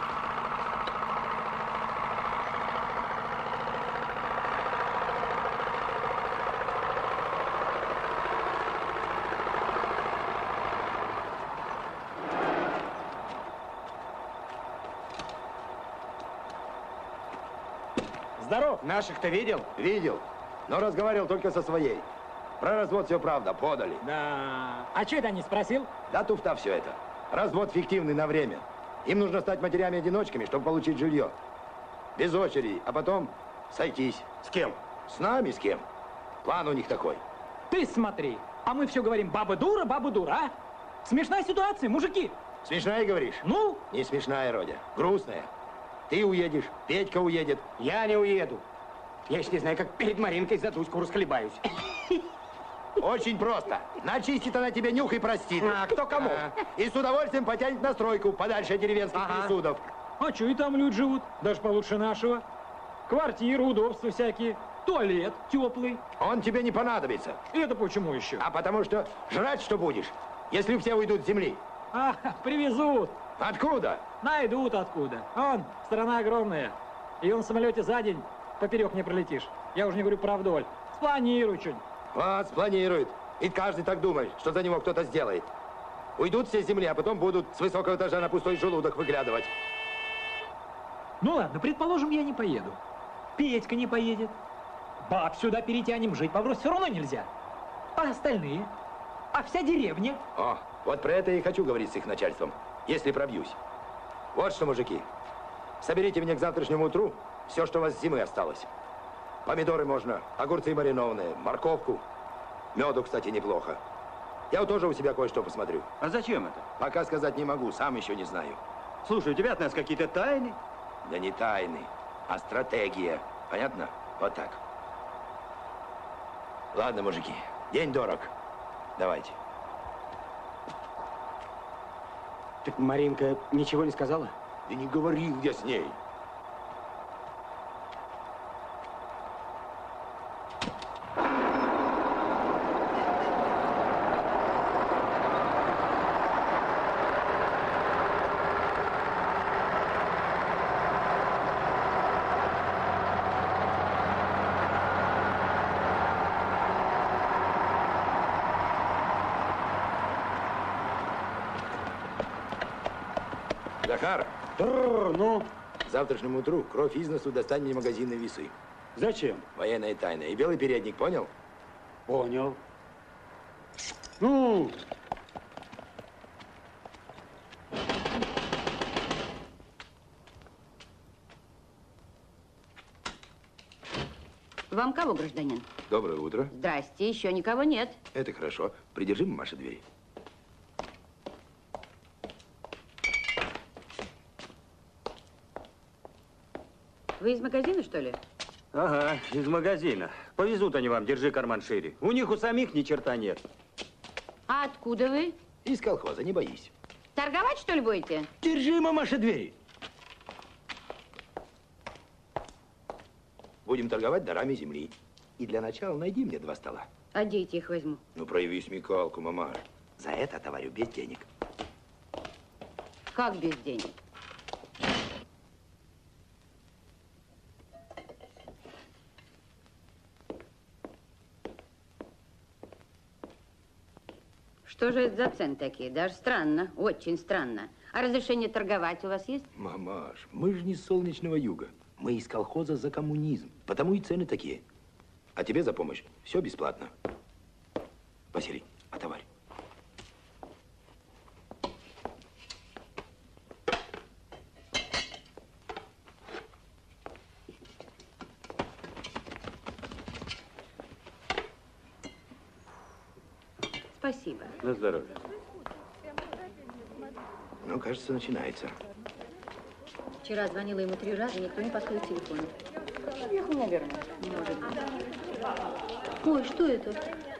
Speaker 14: здоров.
Speaker 1: Наших-то видел? Видел. Но разговаривал только со своей. Про развод все правда, подали.
Speaker 14: Да. А что это не спросил?
Speaker 1: Да туфта все это. Развод фиктивный на время. Им нужно стать матерями-одиночками, чтобы получить жилье. Без очереди, а потом сойтись.
Speaker 4: С кем?
Speaker 1: С нами с кем? План у них такой.
Speaker 14: Ты смотри, а мы все говорим, баба дура, а? Смешная ситуация, мужики.
Speaker 1: Смешная, говоришь?
Speaker 14: Ну?
Speaker 1: Не смешная, Родя. Грустная. Ты уедешь, Петька уедет.
Speaker 11: Я не уеду. Я еще не знаю, как перед Маринкой за Дуську расхлебаюсь.
Speaker 1: Очень просто. Начистит она тебе нюх и простит.
Speaker 11: А кто кому?
Speaker 1: И с удовольствием потянет на стройку, подальше от деревенских присудов.
Speaker 14: А что и там люди живут, даже получше нашего. Квартиры, удобства всякие, туалет теплый.
Speaker 1: Он тебе не понадобится.
Speaker 14: Это почему еще?
Speaker 1: А потому что жрать что будешь, если все уйдут с земли?
Speaker 14: А, привезут.
Speaker 1: Откуда?
Speaker 14: Найдут откуда. Он, страна огромная. И он в самолете за день поперек не пролетишь. Я уже не говорю про вдоль. Спланируй что-нибудь.
Speaker 1: Вот, спланирует. И каждый так думает, что за него кто-то сделает. Уйдут все с земли, а потом будут с высокого этажа на пустой желудок выглядывать.
Speaker 14: Ну ладно, предположим, я не поеду. Петька не поедет. Баб сюда перетянем, жить по все равно нельзя. А остальные? А вся деревня?
Speaker 1: О, вот про это я и хочу говорить с их начальством, если пробьюсь. Вот что, мужики, соберите мне к завтрашнему утру все, что у вас с зимы осталось. Помидоры можно, огурцы маринованные, морковку. Меду, кстати, неплохо. Я вот тоже у себя кое-что посмотрю.
Speaker 4: А зачем это?
Speaker 1: Пока сказать не могу, сам еще не знаю.
Speaker 4: Слушай, у тебя от нас какие-то тайны?
Speaker 1: Да не тайны, а стратегия. Понятно? Вот так. Ладно, мужики, день дорог. Давайте.
Speaker 11: Так Маринка ничего не сказала?
Speaker 1: Да не говорил я с ней. Захар,
Speaker 11: ну?
Speaker 1: К завтрашнему утру кровь из носу достань мне магазинные весы.
Speaker 11: Зачем?
Speaker 1: Военная тайна. И белый передник, понял?
Speaker 11: Понял. Ну?
Speaker 5: Вам кого, гражданин?
Speaker 1: Доброе утро.
Speaker 5: Здрасте, еще никого нет.
Speaker 1: Это хорошо. Придержи, мамаша, дверь.
Speaker 5: Вы из магазина, что ли?
Speaker 9: Ага, из магазина. Повезут они вам, держи карман шире. У них у самих ни черта нет.
Speaker 5: А откуда вы?
Speaker 1: Из колхоза, не боись.
Speaker 5: Торговать, что ли, будете?
Speaker 11: Держи, мамаша, дверь.
Speaker 1: Будем торговать дарами земли. И для начала найди мне 2 стола.
Speaker 5: А дети их возьму.
Speaker 1: Ну, прояви смекалку, мамаш. За это товарю без денег.
Speaker 5: Как без денег? Что же это за цены такие? Даже странно, очень странно. А разрешение торговать у вас есть?
Speaker 1: Мамаш, мы же не с солнечного юга. Мы из колхоза за коммунизм. Потому и цены такие. А тебе за помощь все бесплатно. Василий, отоварь.
Speaker 5: Спасибо.
Speaker 9: На здоровье.
Speaker 1: Ну, кажется, начинается.
Speaker 5: Вчера звонила ему 3 раза, никто не подходит к телефону. Уехал, наверное. Может быть. Ой, что это?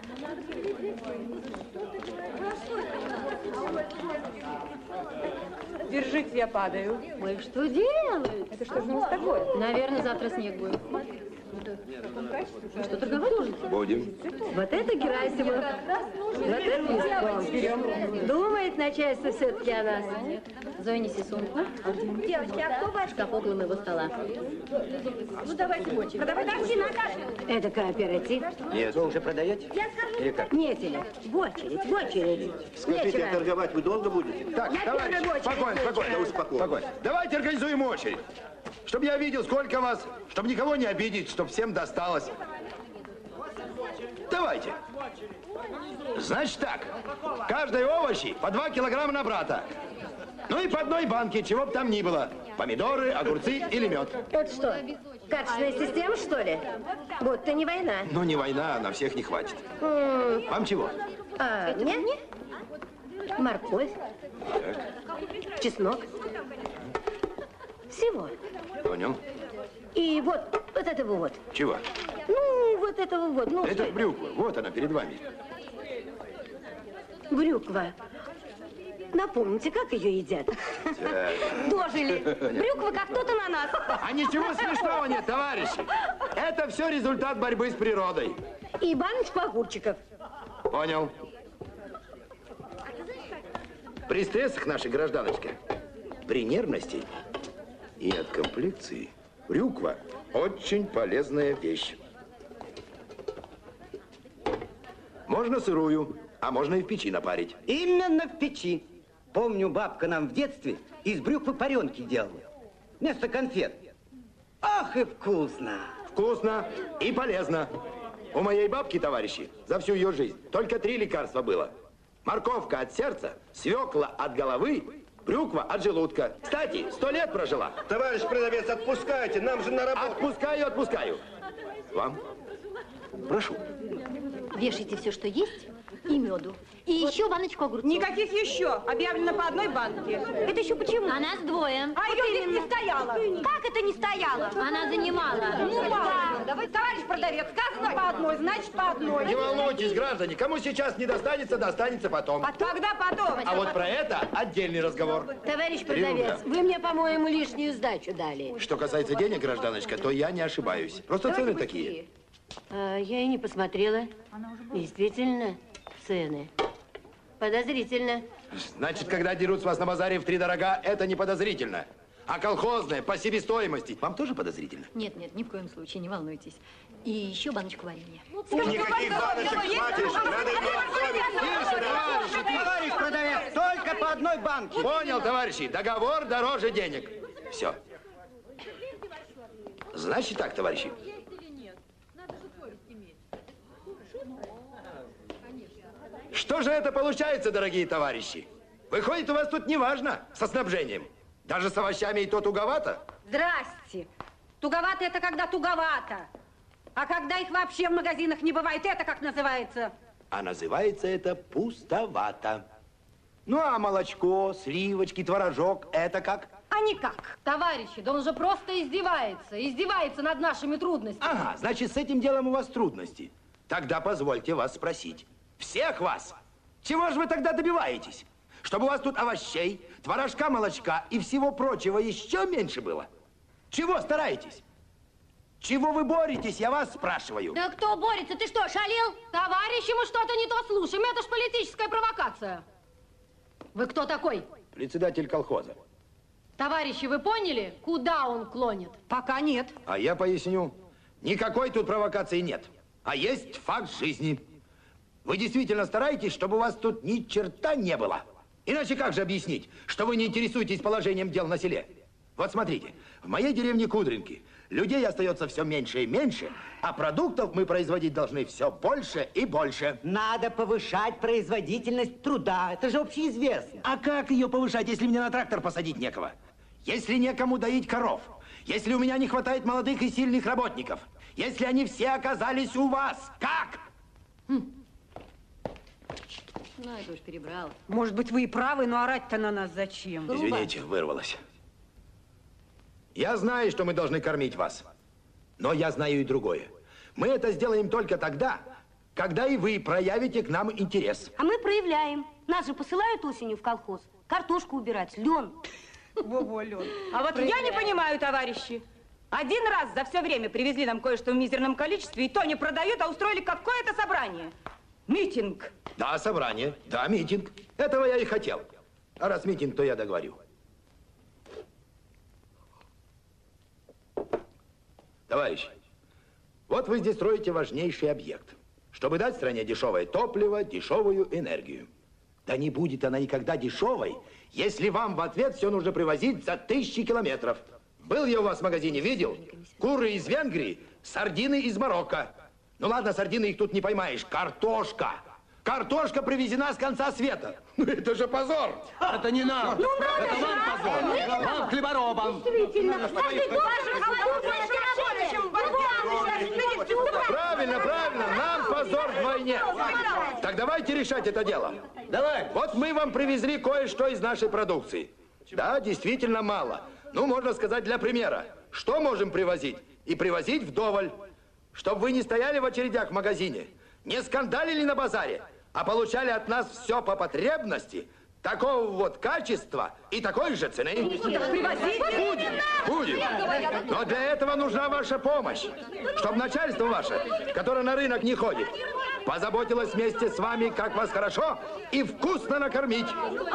Speaker 6: Держите, я падаю.
Speaker 5: Ой, что делают?
Speaker 6: Это что же у нас такое?
Speaker 5: Наверное, завтра снег будет. Вы что, торговать будете?
Speaker 1: Будем.
Speaker 5: Вот это Герасимов. Вот это Песков. Думает начальство все-таки о нас. Зоя, неси сумку.
Speaker 6: Девочки, а кто ваш?
Speaker 5: Шкаф около моего стола.
Speaker 6: Ну, давайте в очередь. Подожди, Наташа.
Speaker 5: Это кооператив.
Speaker 4: Нет, вы уже продаете?
Speaker 6: Я скажу.
Speaker 4: Или как?
Speaker 5: Нет, Илья, в очередь, в очередь.
Speaker 4: Скажите,
Speaker 5: Нечего.
Speaker 4: а торговать вы долго будете?
Speaker 1: Так,
Speaker 5: Я
Speaker 1: товарищи,
Speaker 5: первая в очередь.
Speaker 1: спокойно, спокойно.
Speaker 4: Да успокойтесь.
Speaker 1: Спокойно. Давайте организуем очередь. Чтобы я видел, сколько вас, чтобы никого не обидеть, чтобы всем досталось. Давайте. Значит так, каждой овощи по 2 килограмма на брата. Ну и по одной банке, чего бы там ни было. Помидоры, огурцы или мед.
Speaker 8: Это что, карточная система, что ли? Будто не война.
Speaker 1: Ну, не война, на всех не хватит. Вам чего?
Speaker 8: Мне? Морковь.
Speaker 1: Так.
Speaker 8: Чеснок. Всего.
Speaker 1: Понял.
Speaker 8: И вот этого вот.
Speaker 1: Чего?
Speaker 8: Ну, вот этого вот. Ну,
Speaker 1: это брюква. Вот она перед вами.
Speaker 8: Брюква. Напомните, как ее едят?
Speaker 7: Дожили. Брюква как тут ананас.
Speaker 1: А ничего смешного нет, товарищи. Это все результат борьбы с природой.
Speaker 8: И баночку огурчиков.
Speaker 1: Понял. При стрессах, наша гражданочка, при нервности и от комплекции брюква очень полезная вещь. Можно сырую, а можно и в печи напарить.
Speaker 15: Именно в печи. Помню, бабка нам в детстве из брюквы паренки делала. Вместо конфет. Ах, и вкусно.
Speaker 1: Вкусно и полезно. У моей бабки, товарищи, за всю ее жизнь только 3 лекарства было. Морковка от сердца, свекла от головы, брюква от желудка. Кстати, 100 лет прожила.
Speaker 4: Товарищ продавец, отпускайте, нам же на работу.
Speaker 1: Отпускаю, отпускаю. Вам? Прошу.
Speaker 7: Вешайте все, что есть, и меду. И еще баночку огурцов.
Speaker 6: Никаких еще. Объявлено по одной банке.
Speaker 7: Это еще почему? А нас 2.
Speaker 6: А ее здесь не стояло.
Speaker 7: Как это не стояло? Она занимала.
Speaker 6: Ну ладно. Товарищ продавец, сказано по одной, значит по одной.
Speaker 1: Не волнуйтесь, граждане, кому сейчас не достанется, достанется потом.
Speaker 6: А когда потом?
Speaker 1: А вот про это отдельный разговор.
Speaker 8: Товарищ продавец, вы мне, по-моему, лишнюю сдачу дали.
Speaker 1: Что касается денег, гражданочка, то я не ошибаюсь. Просто цены такие.
Speaker 8: Я и не посмотрела. Действительно, цены. Подозрительно.
Speaker 1: Значит, когда дерут с вас на базаре втридорога, это не подозрительно. А колхозное по себестоимости вам тоже подозрительно?
Speaker 7: Нет, нет, ни в коем случае, не волнуйтесь. И еще баночку варенья.
Speaker 4: Никаких баночек, хватишь, надо иметь.
Speaker 15: Товарищ продавец, только по одной банке.
Speaker 1: Понял, товарищи, договор дороже денег. Все. Значит так, товарищи. Что же это получается, дорогие товарищи? Выходит, у вас тут не важно со снабжением. Даже с овощами и то туговато.
Speaker 6: Здрасте. Туговато это когда туговато. А когда их вообще в магазинах не бывает, это как называется?
Speaker 1: А называется это пустовато. Ну, а молочко, сливочки, творожок, это как?
Speaker 6: А никак.
Speaker 16: Товарищи, да он же просто издевается над нашими трудностями.
Speaker 1: Ага, значит, с этим делом у вас трудности. Тогда позвольте вас спросить. Всех вас! Чего же вы тогда добиваетесь? Чтобы у вас тут овощей, творожка, молочка и всего прочего еще меньше было? Чего стараетесь? Чего вы боретесь, я вас спрашиваю?
Speaker 16: Да кто борется? Ты что, шалил? Товарищи, мы что-то не то слушаем. Это ж политическая провокация. Вы кто такой?
Speaker 1: Председатель колхоза.
Speaker 16: Товарищи, вы поняли, куда он клонит?
Speaker 6: Пока нет.
Speaker 1: А я поясню. Никакой тут провокации нет. А есть факт жизни. Вы действительно стараетесь, чтобы у вас тут ни черта не было. Иначе как же объяснить, что вы не интересуетесь положением дел на селе? Вот смотрите, в моей деревне Кудринки людей остается все меньше и меньше, а продуктов мы производить должны все больше и больше.
Speaker 15: Надо повышать производительность труда, это же общеизвестно.
Speaker 1: А как ее повышать, если мне на трактор посадить некого? Если некому доить коров? Если у меня не хватает молодых и сильных работников? Если они все оказались у вас? Как?
Speaker 16: Ну, это уж перебрал.
Speaker 6: Может быть, вы и правы, но орать-то на нас зачем?
Speaker 1: Извините, вырвалось. Я знаю, что мы должны кормить вас. Но я знаю и другое. Мы это сделаем только тогда, когда и вы проявите к нам интерес.
Speaker 5: А мы проявляем. Нас же посылают осенью в колхоз. Картошку убирать, лен.
Speaker 6: Во-во, лен. А вот я не понимаю, товарищи. Один раз за все время привезли нам кое-что в мизерном количестве, и то не продают, а устроили какое-то собрание. Митинг.
Speaker 1: Да, собрание. Да, митинг. Этого я и хотел. А раз митинг, то я договорю. Товарищи, вот вы здесь строите важнейший объект, чтобы дать стране дешевое топливо, дешевую энергию. Да не будет она никогда дешевой, если вам в ответ все нужно привозить за 1000 километров. Был я у вас в магазине, видел? Куры из Венгрии, сардины из Марокко. Ну ладно, сардины их тут не поймаешь. Картошка. Картошка привезена с конца света. Ну это же позор.
Speaker 15: Это не нам.
Speaker 1: Ну,
Speaker 15: это вам позор. Вам, хлеборобам.
Speaker 1: Правильно, правильно. Нам позор вдвойне. Так давайте решать это дело.
Speaker 15: Давай.
Speaker 1: Вот мы вам привезли кое-что из нашей продукции. Да, действительно мало. Ну, можно сказать, для примера. Что можем привозить? И привозить вдоволь. Чтобы вы не стояли в очередях в магазине, не скандалили на базаре, а получали от нас все по потребности, такого вот качества и такой же цены. Будем. Но для этого нужна ваша помощь. Чтобы начальство ваше, которое на рынок не ходит, позаботилось вместе с вами, как вас хорошо и вкусно накормить.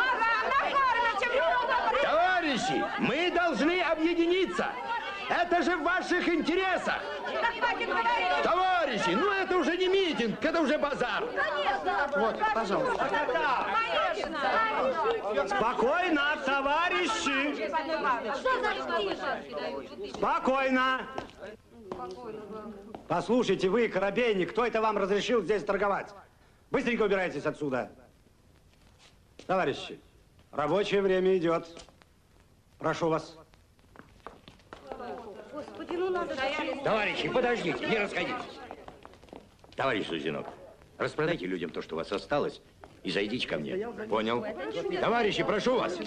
Speaker 1: Товарищи, мы должны объединиться. Это же в ваших интересах. Товарищи, ну это уже не митинг, это уже базар.
Speaker 15: Вот, пожалуйста.
Speaker 4: Спокойно, товарищи. Спокойно. Послушайте, вы, Коробейник, кто это вам разрешил здесь торговать? Быстренько убирайтесь отсюда. Товарищи, рабочее время идет. Прошу вас.
Speaker 6: Господи, ну надо...
Speaker 13: Товарищи, подождите, не расходитесь. Товарищ Сузинок, распродайте людям то, что у вас осталось, и зайдите ко мне.
Speaker 1: Понял. Товарищи, прошу вас.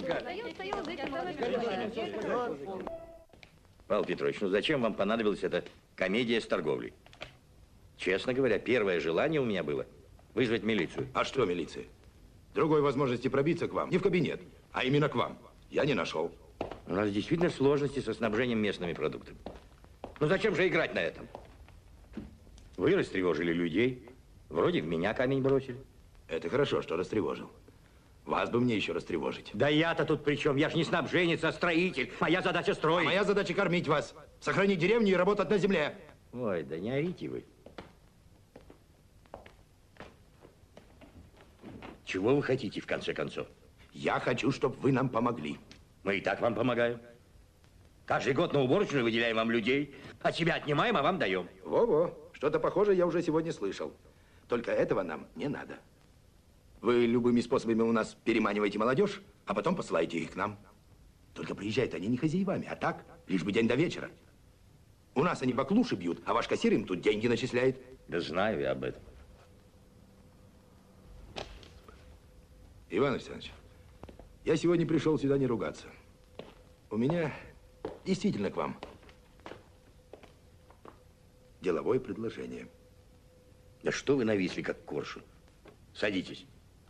Speaker 13: Павел Петрович, ну зачем вам понадобилась эта комедия с торговлей? Честно говоря, первое желание у меня было вызвать милицию.
Speaker 1: А что милиция? Другой возможности пробиться к вам, не в кабинет, а именно к вам, я не нашел.
Speaker 13: У нас действительно сложности со снабжением местными продуктами. Ну зачем же играть на этом? Вы растревожили людей, вроде в меня камень бросили.
Speaker 1: Это хорошо, что растревожил. Вас бы мне еще растревожить.
Speaker 13: Да я-то тут при чем? Я ж не снабженец, а строитель. Моя задача строить.
Speaker 1: Моя задача кормить вас, сохранить деревню и работать на земле.
Speaker 13: Ой, да не орите вы. Чего вы хотите, в конце концов?
Speaker 1: Я хочу, чтобы вы нам помогли.
Speaker 13: Мы и так вам помогаем. Каждый год на уборочную выделяем вам людей, от себя отнимаем, а вам даем.
Speaker 1: Во-во, что-то похожее я уже сегодня слышал. Только этого нам не надо. Вы любыми способами у нас переманиваете молодежь, а потом посылаете их к нам. Только приезжают они не хозяевами, а так, лишь бы день до вечера. У нас они баклуши бьют, а ваш кассир им тут деньги начисляет.
Speaker 13: Да знаю я об этом.
Speaker 1: Иван Александрович, я сегодня пришел сюда не ругаться. У меня действительно к вам деловое предложение.
Speaker 13: Да что вы нависли, как коршун? Садитесь.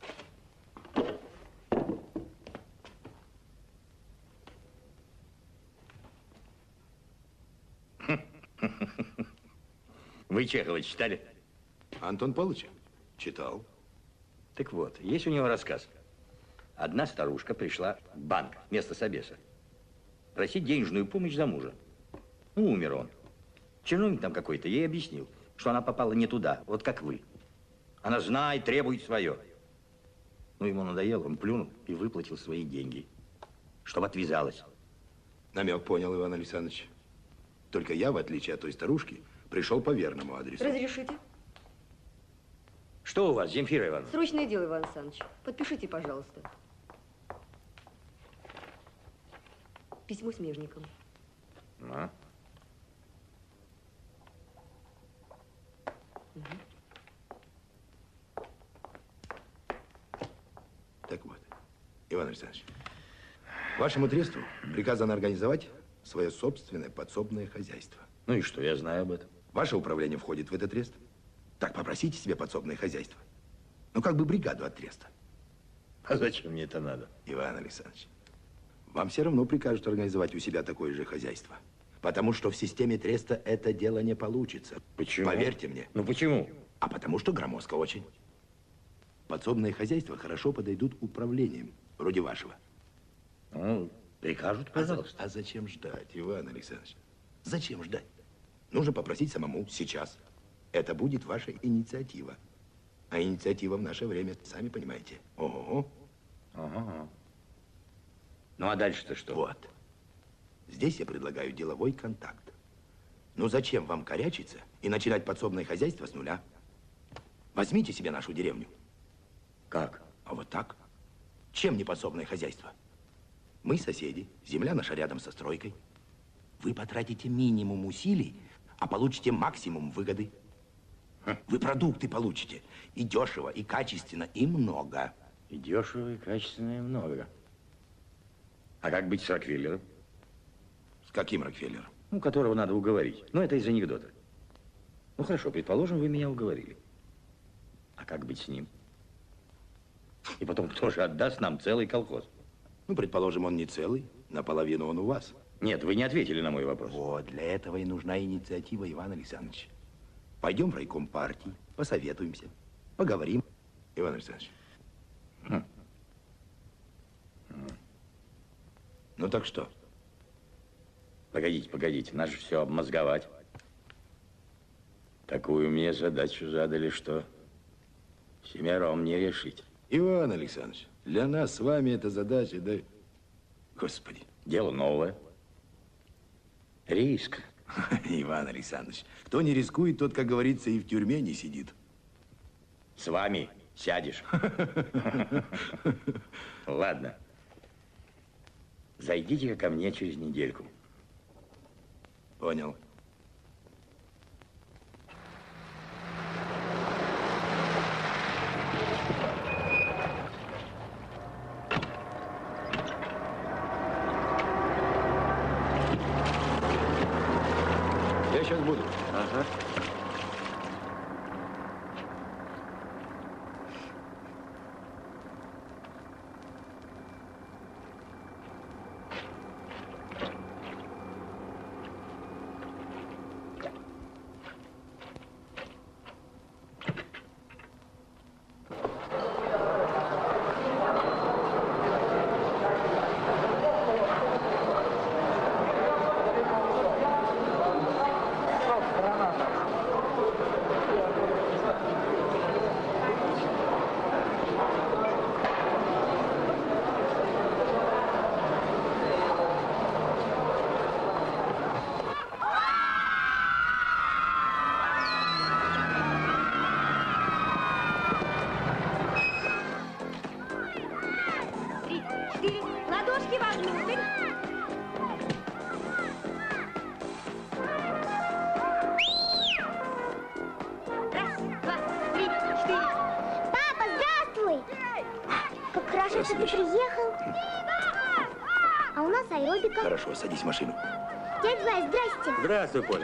Speaker 13: Вы Чехова читали?
Speaker 1: Антон Павлович? Читал.
Speaker 13: Так вот, есть у него рассказ. Одна старушка пришла в банк вместо собеса просить денежную помощь за мужа. Ну, умер он. Чиновник там какой-то ей объяснил, что она попала не туда, вот как вы. Она знает, требует свое. Ну, ему надоело, он плюнул и выплатил свои деньги, чтобы отвязалась.
Speaker 1: Намек понял, Иван Александрович. Только я, в отличие от той старушки, пришел по верному адресу.
Speaker 6: Разрешите?
Speaker 13: Что у вас, Земфира Ивановна?
Speaker 6: Срочное дело, Иван Александрович. Подпишите, пожалуйста. Письмо смежникам.
Speaker 13: А?
Speaker 1: Так вот, Иван Александрович, вашему тресту приказано организовать свое собственное подсобное хозяйство.
Speaker 13: Ну и что, я знаю об этом.
Speaker 1: Ваше управление входит в этот трест. Так попросите себе подсобное хозяйство. Ну, как бы бригаду от треста.
Speaker 13: А зачем мне это надо?
Speaker 1: Иван Александрович, вам все равно прикажут организовать у себя такое же хозяйство. Потому что в системе треста это дело не получится.
Speaker 13: Почему?
Speaker 1: Поверьте мне.
Speaker 13: Ну почему?
Speaker 1: А потому что громоздко очень. Подсобные хозяйства хорошо подойдут управлением, вроде вашего.
Speaker 13: Ну, прикажут, пожалуйста.
Speaker 1: А зачем ждать, Иван Александрович? Зачем ждать? Нужно попросить самому сейчас. Это будет ваша инициатива. А инициатива в наше время, сами понимаете. Ого.
Speaker 13: Ага. Ну, а дальше-то что?
Speaker 1: Вот. Здесь я предлагаю деловой контакт. Ну зачем вам корячиться и начинать подсобное хозяйство с нуля? Возьмите себе нашу деревню.
Speaker 13: Как?
Speaker 1: А вот так. Чем не подсобное хозяйство? Мы соседи, земля наша рядом со стройкой. Вы потратите минимум усилий, а получите максимум выгоды. Вы продукты получите. И дешево, и качественно, и много.
Speaker 13: И дешево, и качественно, и много. А как быть с Рокфеллером?
Speaker 1: С каким Рокфеллером?
Speaker 13: Ну, которого надо уговорить. Ну, это из анекдота. Ну, хорошо, предположим, вы меня уговорили. А как быть с ним? И потом, кто же отдаст нам целый колхоз?
Speaker 1: Ну, предположим, он не целый, наполовину он у вас.
Speaker 13: Нет, вы не ответили на мой вопрос.
Speaker 1: Вот, для этого и нужна инициатива Ивана Александровича. Пойдем в райком партии, посоветуемся, поговорим. Иван Александрович. Ну, так что?
Speaker 13: Погодите, погодите, надо же все обмозговать. Такую мне задачу задали, что семером не решить.
Speaker 1: Иван Александрович, для нас с вами эта задача, да... Господи.
Speaker 13: Дело новое. Риск.
Speaker 1: Иван Александрович, кто не рискует, тот, как говорится, и в тюрьме не сидит.
Speaker 13: С вами сядешь. Ладно. Зайдите ко мне через недельку.
Speaker 1: Понял.
Speaker 13: Я сейчас буду. Ага.
Speaker 8: Ладошки вовнутрь. Раз, два, три, четыре.
Speaker 17: Папа, здравствуй! Как хорошо, что ты приехал. А у нас аэробика.
Speaker 1: Хорошо, садись в машину.
Speaker 17: Дядя Вась, здрасте.
Speaker 13: Здравствуй, Коля.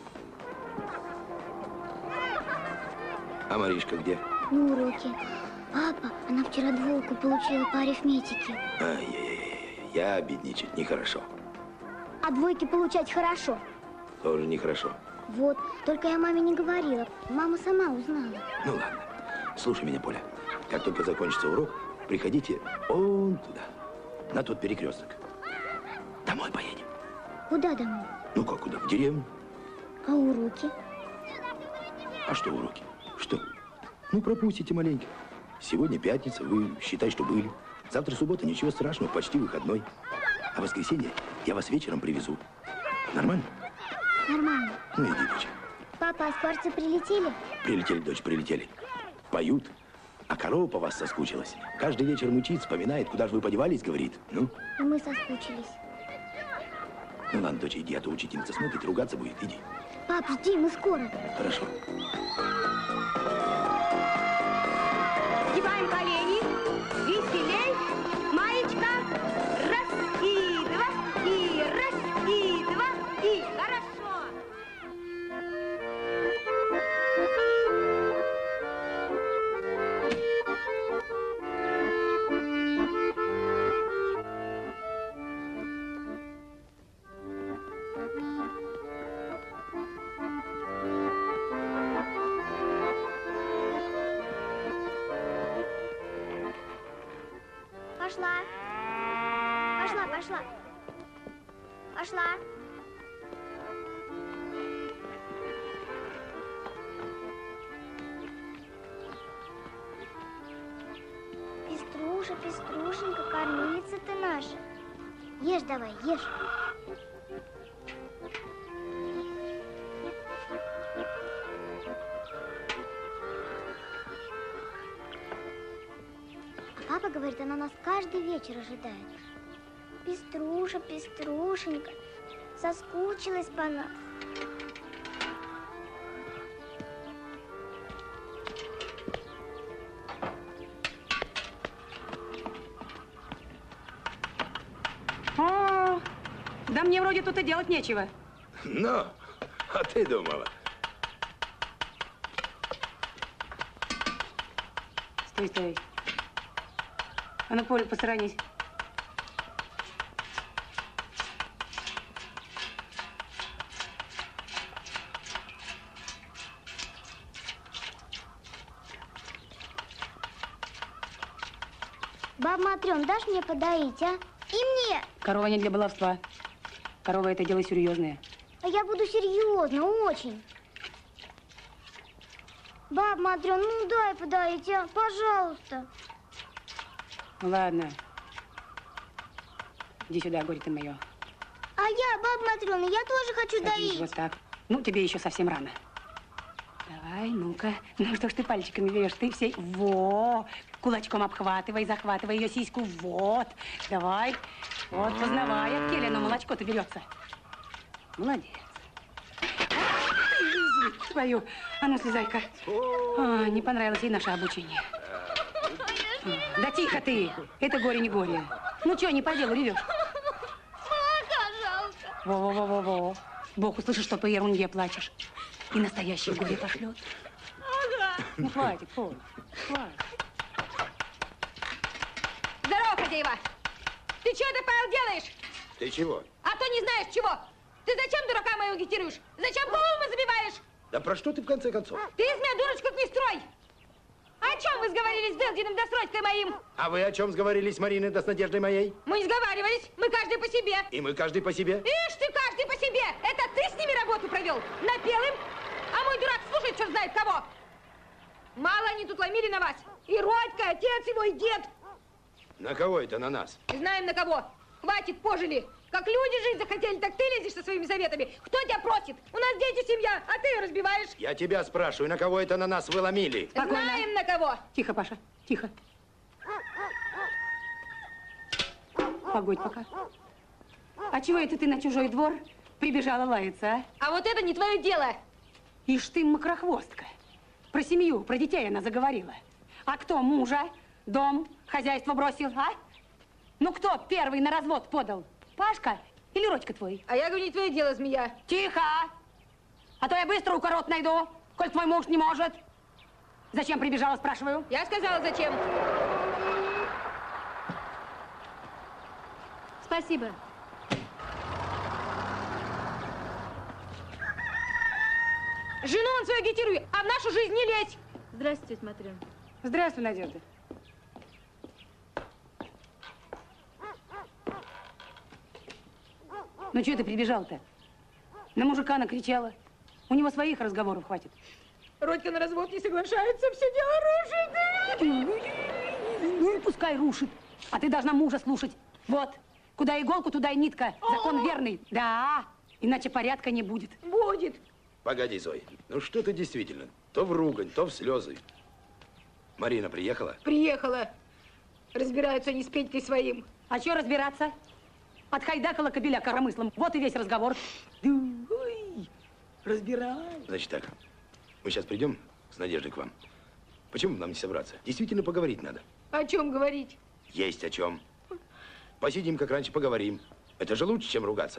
Speaker 1: А Маришка где?
Speaker 17: На уроке. Папа, она вчера двойку получила по арифметике.
Speaker 1: Ай-яй-яй, я обидничать нехорошо.
Speaker 17: А двойки получать хорошо.
Speaker 1: Тоже нехорошо.
Speaker 17: Вот, только я маме не говорила. Мама сама узнала.
Speaker 1: Ну ладно. Слушай меня, Поля. Как только закончится урок, приходите вон туда, на тот перекресток. Домой поедем.
Speaker 17: Куда домой?
Speaker 1: Ну как куда? В деревню.
Speaker 17: А уроки?
Speaker 1: А что уроки? Что? Ну пропустите маленько. Сегодня пятница, вы считай, что были. Завтра суббота, ничего страшного, почти выходной. А в воскресенье я вас вечером привезу. Нормально?
Speaker 17: Нормально.
Speaker 1: Ну иди, дочь.
Speaker 17: Папа, а скворцы прилетели?
Speaker 1: Прилетели, дочь, прилетели. Поют. А корова по вас соскучилась. Каждый вечер мучит, вспоминает, куда же вы подевались, говорит. Ну?
Speaker 17: И мы соскучились.
Speaker 1: Ну ладно, дочь, иди, а то учительница смотрит, ругаться будет. Иди.
Speaker 17: Пап, жди, мы скоро.
Speaker 1: Хорошо.
Speaker 6: Сгибаем колени. Веселей. Маечка. Раз и два. И раз, и два. И хорошо.
Speaker 17: Пошла. Пошла, пошла. Пошла. Пеструша, Пеструшенька, кормилица ты наша. Ешь давай, ешь. А папа говорит, она нас каждый вечер ожидает. Пеструша, Пеструшенька, соскучилась по нас.
Speaker 5: О, да мне вроде тут и делать нечего.
Speaker 1: Ну, а ты думала?
Speaker 5: Стой, стой. А ну, Поль, посторонись.
Speaker 17: Баба Матрёна, дашь мне подоить, а? И мне.
Speaker 5: Корова не для баловства. Корова – это дело серьезное.
Speaker 17: А я буду серьезно, очень. Баба Матрёна, ну дай подоить, а? Пожалуйста.
Speaker 5: Ну, ладно. Иди сюда, горе ты мое.
Speaker 17: А я, баба Матрёна, я тоже хочу
Speaker 5: Садись
Speaker 17: доить.
Speaker 5: вот так. Ну, тебе еще совсем рано. Давай, ну-ка. Ну, что ж ты пальчиками берешь? Ты все... Во! Кулачком обхватывай, захватывай ее сиську. Вот. Давай. Вот, познавай, от келя, но молочко-то берется. Молодец. Твою. А ну, слезай-ка. А, не понравилось ей наше обучение. Да тихо ты. Это горе не горе. Ну, что, не по делу ревешь?
Speaker 17: Пожалуйста.
Speaker 5: Во-во-во-во-во. Бог услышит, что по ерунде плачешь. И настоящее горе пошлет. Ну, хватит, Поль. Хватит.
Speaker 6: Здорово, хозяева! Ты что это, Павел, делаешь?
Speaker 1: Ты чего?
Speaker 6: А то не знаешь чего. Ты зачем дурака моего агитируешь? Зачем голову забиваешь?
Speaker 1: Да про что ты в конце концов?
Speaker 6: Ты из меня дурочку не строй! О чем вы сговорились с Белдиным да с Родькой моим?
Speaker 1: А вы о чем сговорились с Мариной да с Надеждой моей?
Speaker 6: Мы не сговаривались, мы каждый по себе.
Speaker 1: И мы каждый по себе.
Speaker 6: Ишь ты, каждый по себе! Это ты с ними работу провел? Напел им? А мой дурак слушает, что знает кого. Мало они тут ломили на вас. И Родька, отец его, и дед.
Speaker 1: На кого это на нас?
Speaker 6: Знаем на кого. Хватит, пожили. Как люди жить захотели, так ты лезешь со своими советами. Кто тебя просит? У нас дети, семья, а ты ее разбиваешь.
Speaker 1: Я тебя спрашиваю, на кого это на нас вы ломили?
Speaker 6: Знаем на кого.
Speaker 5: Тихо, Паша, тихо. Погодь пока. А чего это ты на чужой двор прибежала лаяться, а?
Speaker 6: А вот это не твое дело.
Speaker 5: Ишь ты, макрохвостка. Про семью, про детей она заговорила. А кто мужа, дом, хозяйство бросил, а? Ну, кто первый на развод подал? Пашка или Родька твой?
Speaker 6: А я говорю, не твое дело, змея.
Speaker 5: Тихо! А то я быстро укорот найду, коль твой муж не может. Зачем прибежала, спрашиваю?
Speaker 6: Я сказала, зачем.
Speaker 10: Спасибо.
Speaker 6: Жену он свою агитируй, а в нашу жизнь не лезь.
Speaker 10: Здравствуйте, тетя Матрёна.
Speaker 5: Здравствуй, Надежда. Ну, что ты прибежал-то? На мужика накричала. У него своих разговоров хватит.
Speaker 6: Родька на развод не соглашается, все дело рушит.
Speaker 5: Ну, пускай рушит. А ты должна мужа слушать. Вот. Куда иголку, туда и нитка. Закон верный. Да. Иначе порядка не будет.
Speaker 6: Будет.
Speaker 1: Погоди, Зой. Ну что ты действительно? То в ругань, то в слезы. Марина приехала?
Speaker 6: Приехала. Разбираются они с Петькой своим.
Speaker 5: А что разбираться? Отхайдакала кобеля коромыслом. Вот и весь разговор. Ой, разбирай.
Speaker 1: Значит так, мы сейчас придем с Надеждой к вам. Почему нам не собраться? Действительно поговорить надо.
Speaker 6: О чем говорить?
Speaker 1: Есть о чем. Посидим, как раньше, поговорим. Это же лучше, чем ругаться.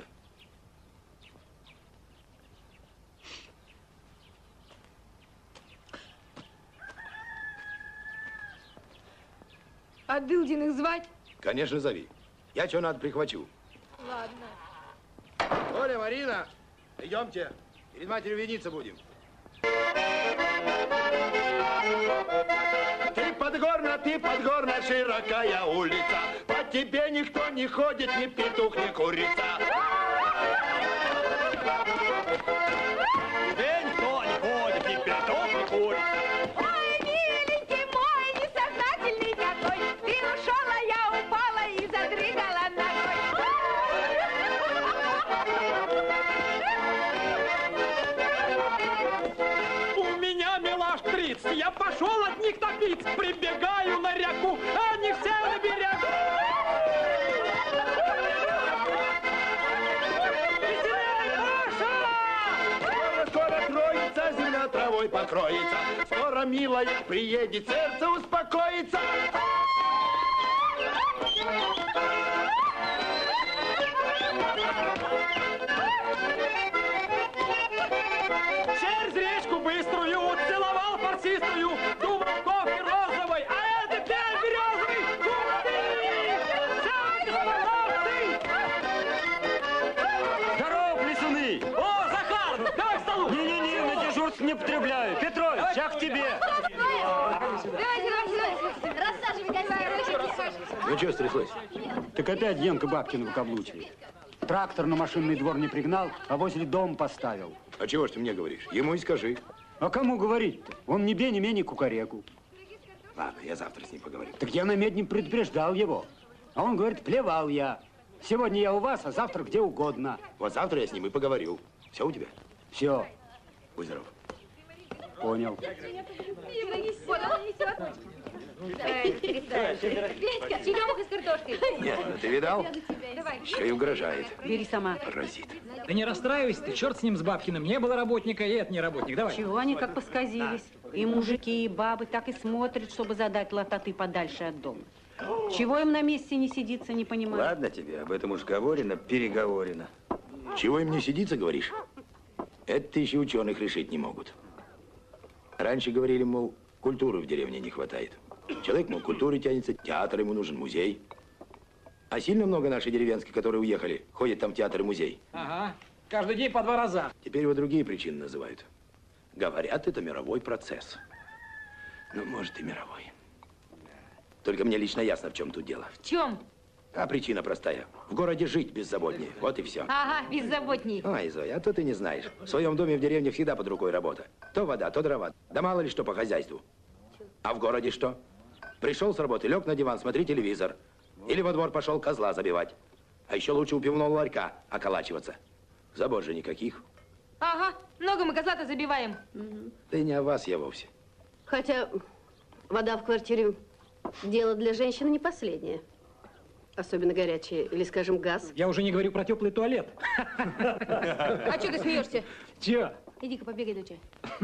Speaker 6: А Дылдиных звать?
Speaker 1: Конечно, зови. Я что надо прихвачу.
Speaker 6: Ладно.
Speaker 1: Оля, Марина, идемте. Перед матерью виниться будем.
Speaker 18: Ты подгорная, широкая улица. По тебе никто не ходит, ни петух, ни курица. Тебе никто не ходит, ни петух, ни курица.
Speaker 6: Ой, миленький мой, несознательный какой. Ты ушел, а я упала и задрыгала ногой.
Speaker 14: пошел от них топиться. Прибегаю на ряку, а они все на берегу.
Speaker 18: Скоро кроется, земля травой покроется. Скоро, милая, приедет, сердце успокоится.
Speaker 14: Через речку быструю целовал фарсистую, думал кофе розовой, а это пять березовый.
Speaker 11: Здорово, плесуны!
Speaker 14: О, Захар, давай к столу!
Speaker 11: Не-не-не, на дежурство не потребляю. Петрович, я к тебе.
Speaker 1: Ну, что стряслось?
Speaker 4: Так опять Янка Бабкина выкаблучили. Трактор на машинный двор не пригнал, а возле дома поставил.
Speaker 1: А чего ж ты мне говоришь? Ему и скажи.
Speaker 4: А кому говорить-то? Он ни бе, ни менее кукареку.
Speaker 1: Ладно, я завтра с ним поговорю.
Speaker 4: Так я на медне предупреждал его. А он говорит, плевал я. Сегодня я у вас, а завтра где угодно.
Speaker 1: Вот завтра я с ним и поговорю. Все у тебя?
Speaker 4: Все.
Speaker 1: Будь здоров.
Speaker 4: Понял.
Speaker 16: Петька, черемуха с картошкой.
Speaker 1: Нет, ну ты видал?
Speaker 16: Давай.
Speaker 1: Еще и угрожает.
Speaker 5: Бери сама.
Speaker 1: Паразит.
Speaker 14: Да не расстраивайся ты, черт с ним, с Бабкиным. Не было работника, и это не работник. Давай.
Speaker 5: Чего они как посказились? И мужики, и бабы так и смотрят, чтобы задать лототы подальше от дома. Чего им на месте не сидится, не понимаю.
Speaker 13: Ладно тебе, об этом уж говорено, переговорено.
Speaker 1: Чего им не сидится, говоришь? Это тысячи ученых решить не могут. Раньше говорили, мол, культуры в деревне не хватает. Человек, мол, к культуре тянется, театр ему нужен, музей. А сильно много нашей деревенской, которые уехали, ходят там в театр и музей.
Speaker 14: Ага, каждый день по 2 раза.
Speaker 1: Теперь вот другие причины называют. Говорят, это мировой процесс. Ну, может, и мировой. Только мне лично ясно, в чем тут дело.
Speaker 16: В чем?
Speaker 1: А причина простая. В городе жить беззаботнее. Вот и все.
Speaker 16: Ага, беззаботней.
Speaker 1: Ой, Зоя, а то ты не знаешь. В своем доме в деревне всегда под рукой работа. То вода, то дрова. Да мало ли что по хозяйству. А в городе что? Пришел с работы, лег на диван, смотри телевизор. Или во двор пошел козла забивать. А еще лучше у пивного ларька околачиваться. Забот же никаких.
Speaker 16: Ага, много мы козла-то забиваем.
Speaker 1: Да и не о вас я вовсе.
Speaker 10: Хотя вода в квартире дело для женщины не последнее. Особенно горячее. Или, скажем, газ.
Speaker 14: Я уже не говорю про теплый туалет.
Speaker 16: А что ты смеешься?
Speaker 14: Че?
Speaker 16: Иди-ка побегай, доча.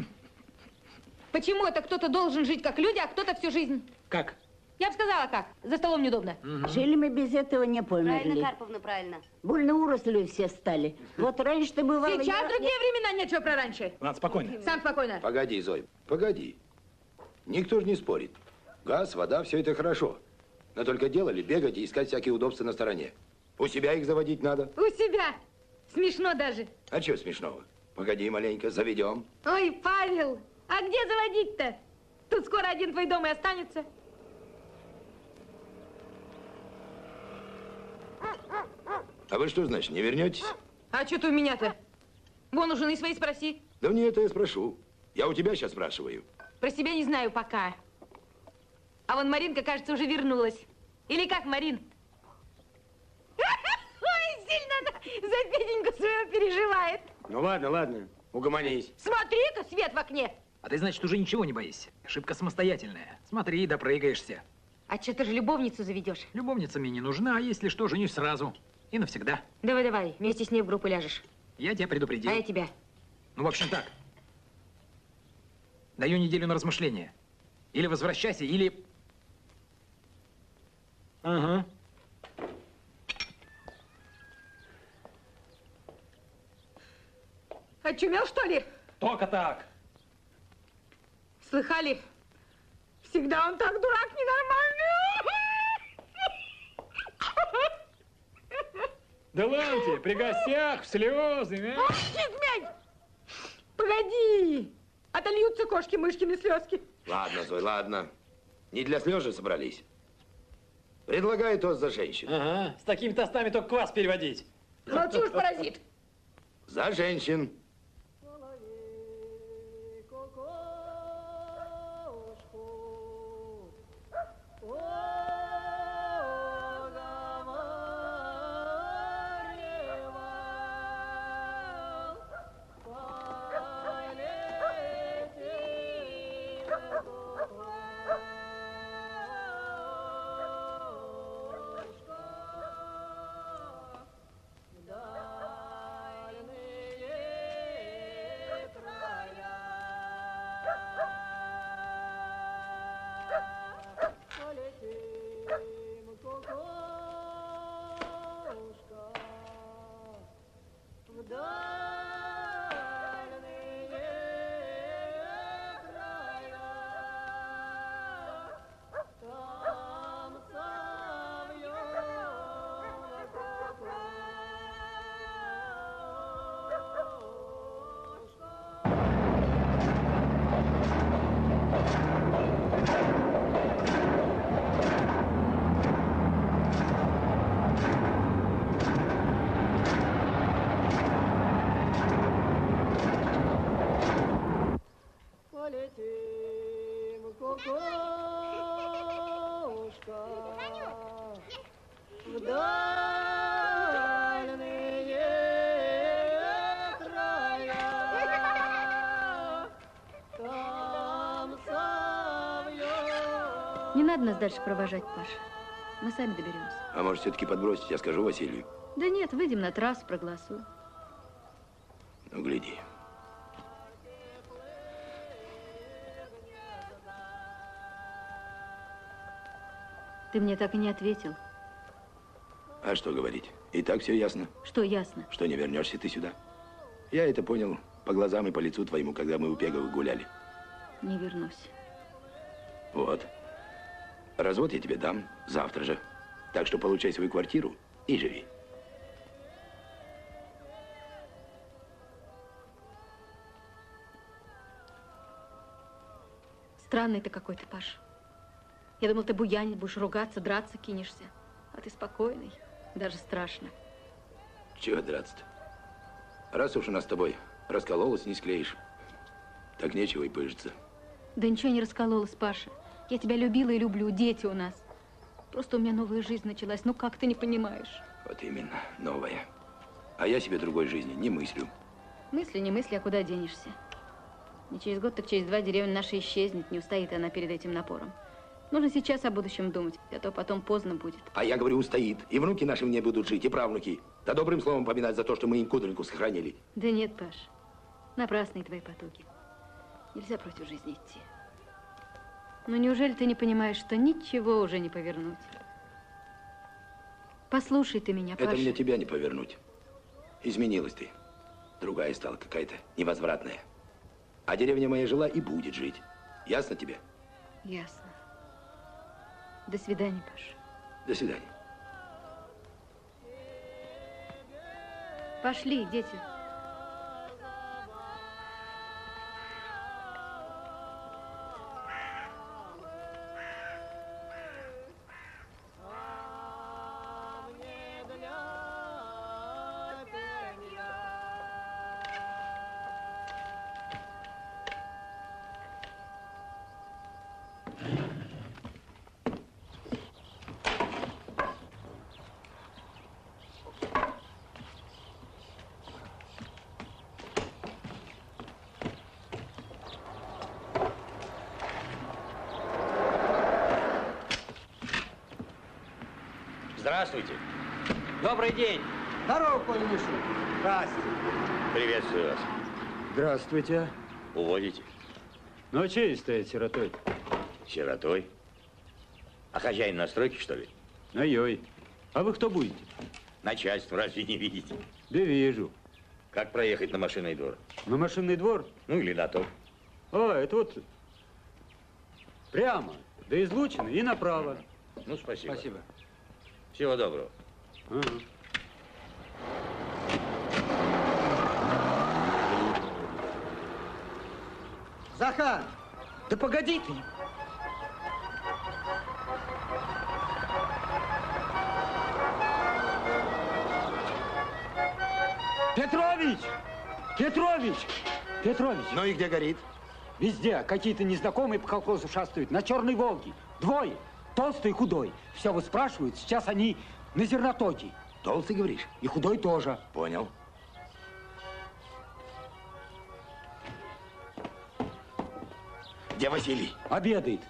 Speaker 16: Почему это кто-то должен жить как люди, а кто-то всю жизнь?
Speaker 14: Как?
Speaker 16: Я бы сказала как. За столом неудобно.
Speaker 19: Жили мы без этого не померли.
Speaker 16: Правильно, Карповна, правильно.
Speaker 19: Больно уросли все стали. Вот раньше-то бывало...
Speaker 16: Сейчас другие времена, нечего про раньше.
Speaker 14: Ладно, спокойно.
Speaker 16: Сам спокойно.
Speaker 1: Погоди, Зой, погоди. Никто же не спорит. Газ, вода, все это хорошо. Но только делали бегать и искать всякие удобства на стороне. У себя их заводить надо.
Speaker 16: У себя. Смешно даже.
Speaker 1: А чего смешного? Погоди маленько, заведем.
Speaker 16: Ой, Павел, а где заводить-то? Тут скоро один твой дом и останется.
Speaker 1: А вы что, значит, не вернетесь?
Speaker 16: А что ты у меня-то? Вон у жены своей спроси.
Speaker 1: Да мне это я спрошу. Я у тебя сейчас спрашиваю.
Speaker 16: Про себя не знаю пока. А вон Маринка, кажется, уже вернулась. Или как, Марин? Ой, сильно она за Петеньку своего переживает.
Speaker 4: Ну ладно, ладно, угомонись.
Speaker 16: Смотри-ка, свет в окне.
Speaker 14: А ты, значит, уже ничего не боишься. Шибко самостоятельная. Смотри, допрыгаешься.
Speaker 16: А что ты же любовницу заведешь?
Speaker 14: Любовница мне не нужна, а если что, женюсь сразу. И навсегда.
Speaker 16: Давай, вместе с ней в группу ляжешь.
Speaker 14: Я тебя предупредил.
Speaker 16: А я тебя.
Speaker 14: Ну, в общем, так. Даю неделю на размышление. Или возвращайся, или... Ага.
Speaker 16: Очумел, что ли?
Speaker 14: Только так.
Speaker 16: Слыхали? Всегда он так дурак ненормальный.
Speaker 14: Да ладно тебе, при гостях, в слезы, а?
Speaker 16: Ах ты, змей! Погоди! Отольются кошки-мышкины слезки.
Speaker 1: Ладно, Зой, ладно. Не для слез же собрались. Предлагаю тост за женщин.
Speaker 14: Ага, с такими тостами только квас переводить.
Speaker 16: Молчи уж, паразит.
Speaker 1: За женщин.
Speaker 10: Не надо нас дальше провожать, Паша. Мы сами доберемся.
Speaker 1: А может, все-таки подбросить? Я скажу Василию.
Speaker 10: Да нет, выйдем на трассу, проголосуем.
Speaker 1: Ну, гляди.
Speaker 10: Ты мне так и не ответил.
Speaker 1: А что говорить? И так все ясно.
Speaker 10: Что ясно?
Speaker 1: Что не вернешься ты сюда. Я это понял по глазам и по лицу твоему, когда мы у Пеговых гуляли.
Speaker 10: Не вернусь.
Speaker 1: Вот. Развод я тебе дам завтра же. Так что получай свою квартиру и живи.
Speaker 10: Странный ты какой-то, Паш. Я думал, ты буянить будешь, ругаться, драться кинешься. А ты спокойный, даже страшно.
Speaker 1: Чего драться-то? Раз уж у нас с тобой раскололась, не склеишь. Так нечего и пыжиться.
Speaker 10: Да ничего не раскололось, Паша. Я тебя любила и люблю, дети у нас. Просто у меня новая жизнь началась. Ну как ты не понимаешь?
Speaker 1: Вот именно, новая. А я себе другой жизни не мыслю.
Speaker 10: Мысли, не мысли, а куда денешься? Не через год, так через 2 деревня наша исчезнет. Не устоит она перед этим напором. Нужно сейчас о будущем думать, а то потом поздно будет.
Speaker 1: А я говорю, устоит. И внуки наши мне будут жить, и правнуки. Да добрым словом поминать за то, что мы им кудринку сохранили.
Speaker 10: Да нет, Паш. Напрасные твои потуги. Нельзя против жизни идти. Но неужели ты не понимаешь, что ничего уже не повернуть? Послушай ты меня, Паша.
Speaker 1: Это мне тебя не повернуть. Изменилась ты. Другая стала какая-то невозвратная. А деревня моя жила и будет жить. Ясно тебе?
Speaker 10: Ясно. До свидания, Паша.
Speaker 1: До свидания.
Speaker 10: Пошли, дети.
Speaker 13: Здравствуйте.
Speaker 2: Добрый день.
Speaker 15: Здорово, Коля Мишу. Здравствуйте.
Speaker 13: Приветствую вас.
Speaker 4: Здравствуйте.
Speaker 13: Уводите?
Speaker 4: Ну, а чей стоять сиротой?
Speaker 13: Сиротой? А хозяин на стройке, что ли?
Speaker 4: Ой-ой. А вы кто будете?
Speaker 13: Начальство, разве не видите?
Speaker 4: Да вижу.
Speaker 13: Как проехать на машинный двор?
Speaker 4: На машинный двор?
Speaker 13: Ну, или на то.
Speaker 4: А, это вот прямо, до Излучины и направо.
Speaker 13: Ну, спасибо.
Speaker 4: Спасибо.
Speaker 13: Всего доброго.
Speaker 4: Ага.
Speaker 15: Захар, да погоди ты.
Speaker 4: Петрович! Петрович! Петрович!
Speaker 1: Ну и где горит?
Speaker 4: Везде. Какие-то незнакомые по колхозу шастают. На Черной Волге. 2. Толстый и худой. Все вот спрашивают. Сейчас они на зернотоке.
Speaker 1: Толстый, говоришь?
Speaker 4: И худой тоже.
Speaker 1: Понял. Где Василий?
Speaker 4: Обедает.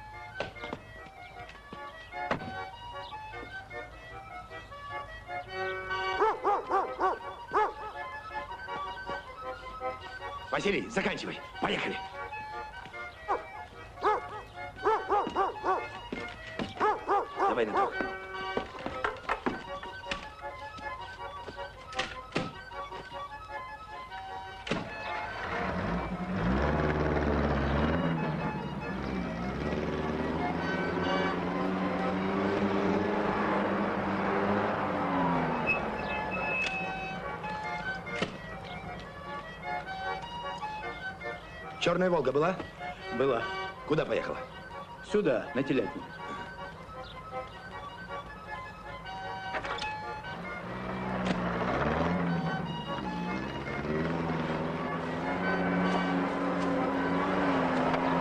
Speaker 1: Василий, заканчивай. Поехали. Давай на то. Черная Волга была?
Speaker 4: Была.
Speaker 1: Куда поехала?
Speaker 4: Сюда, на Телятник.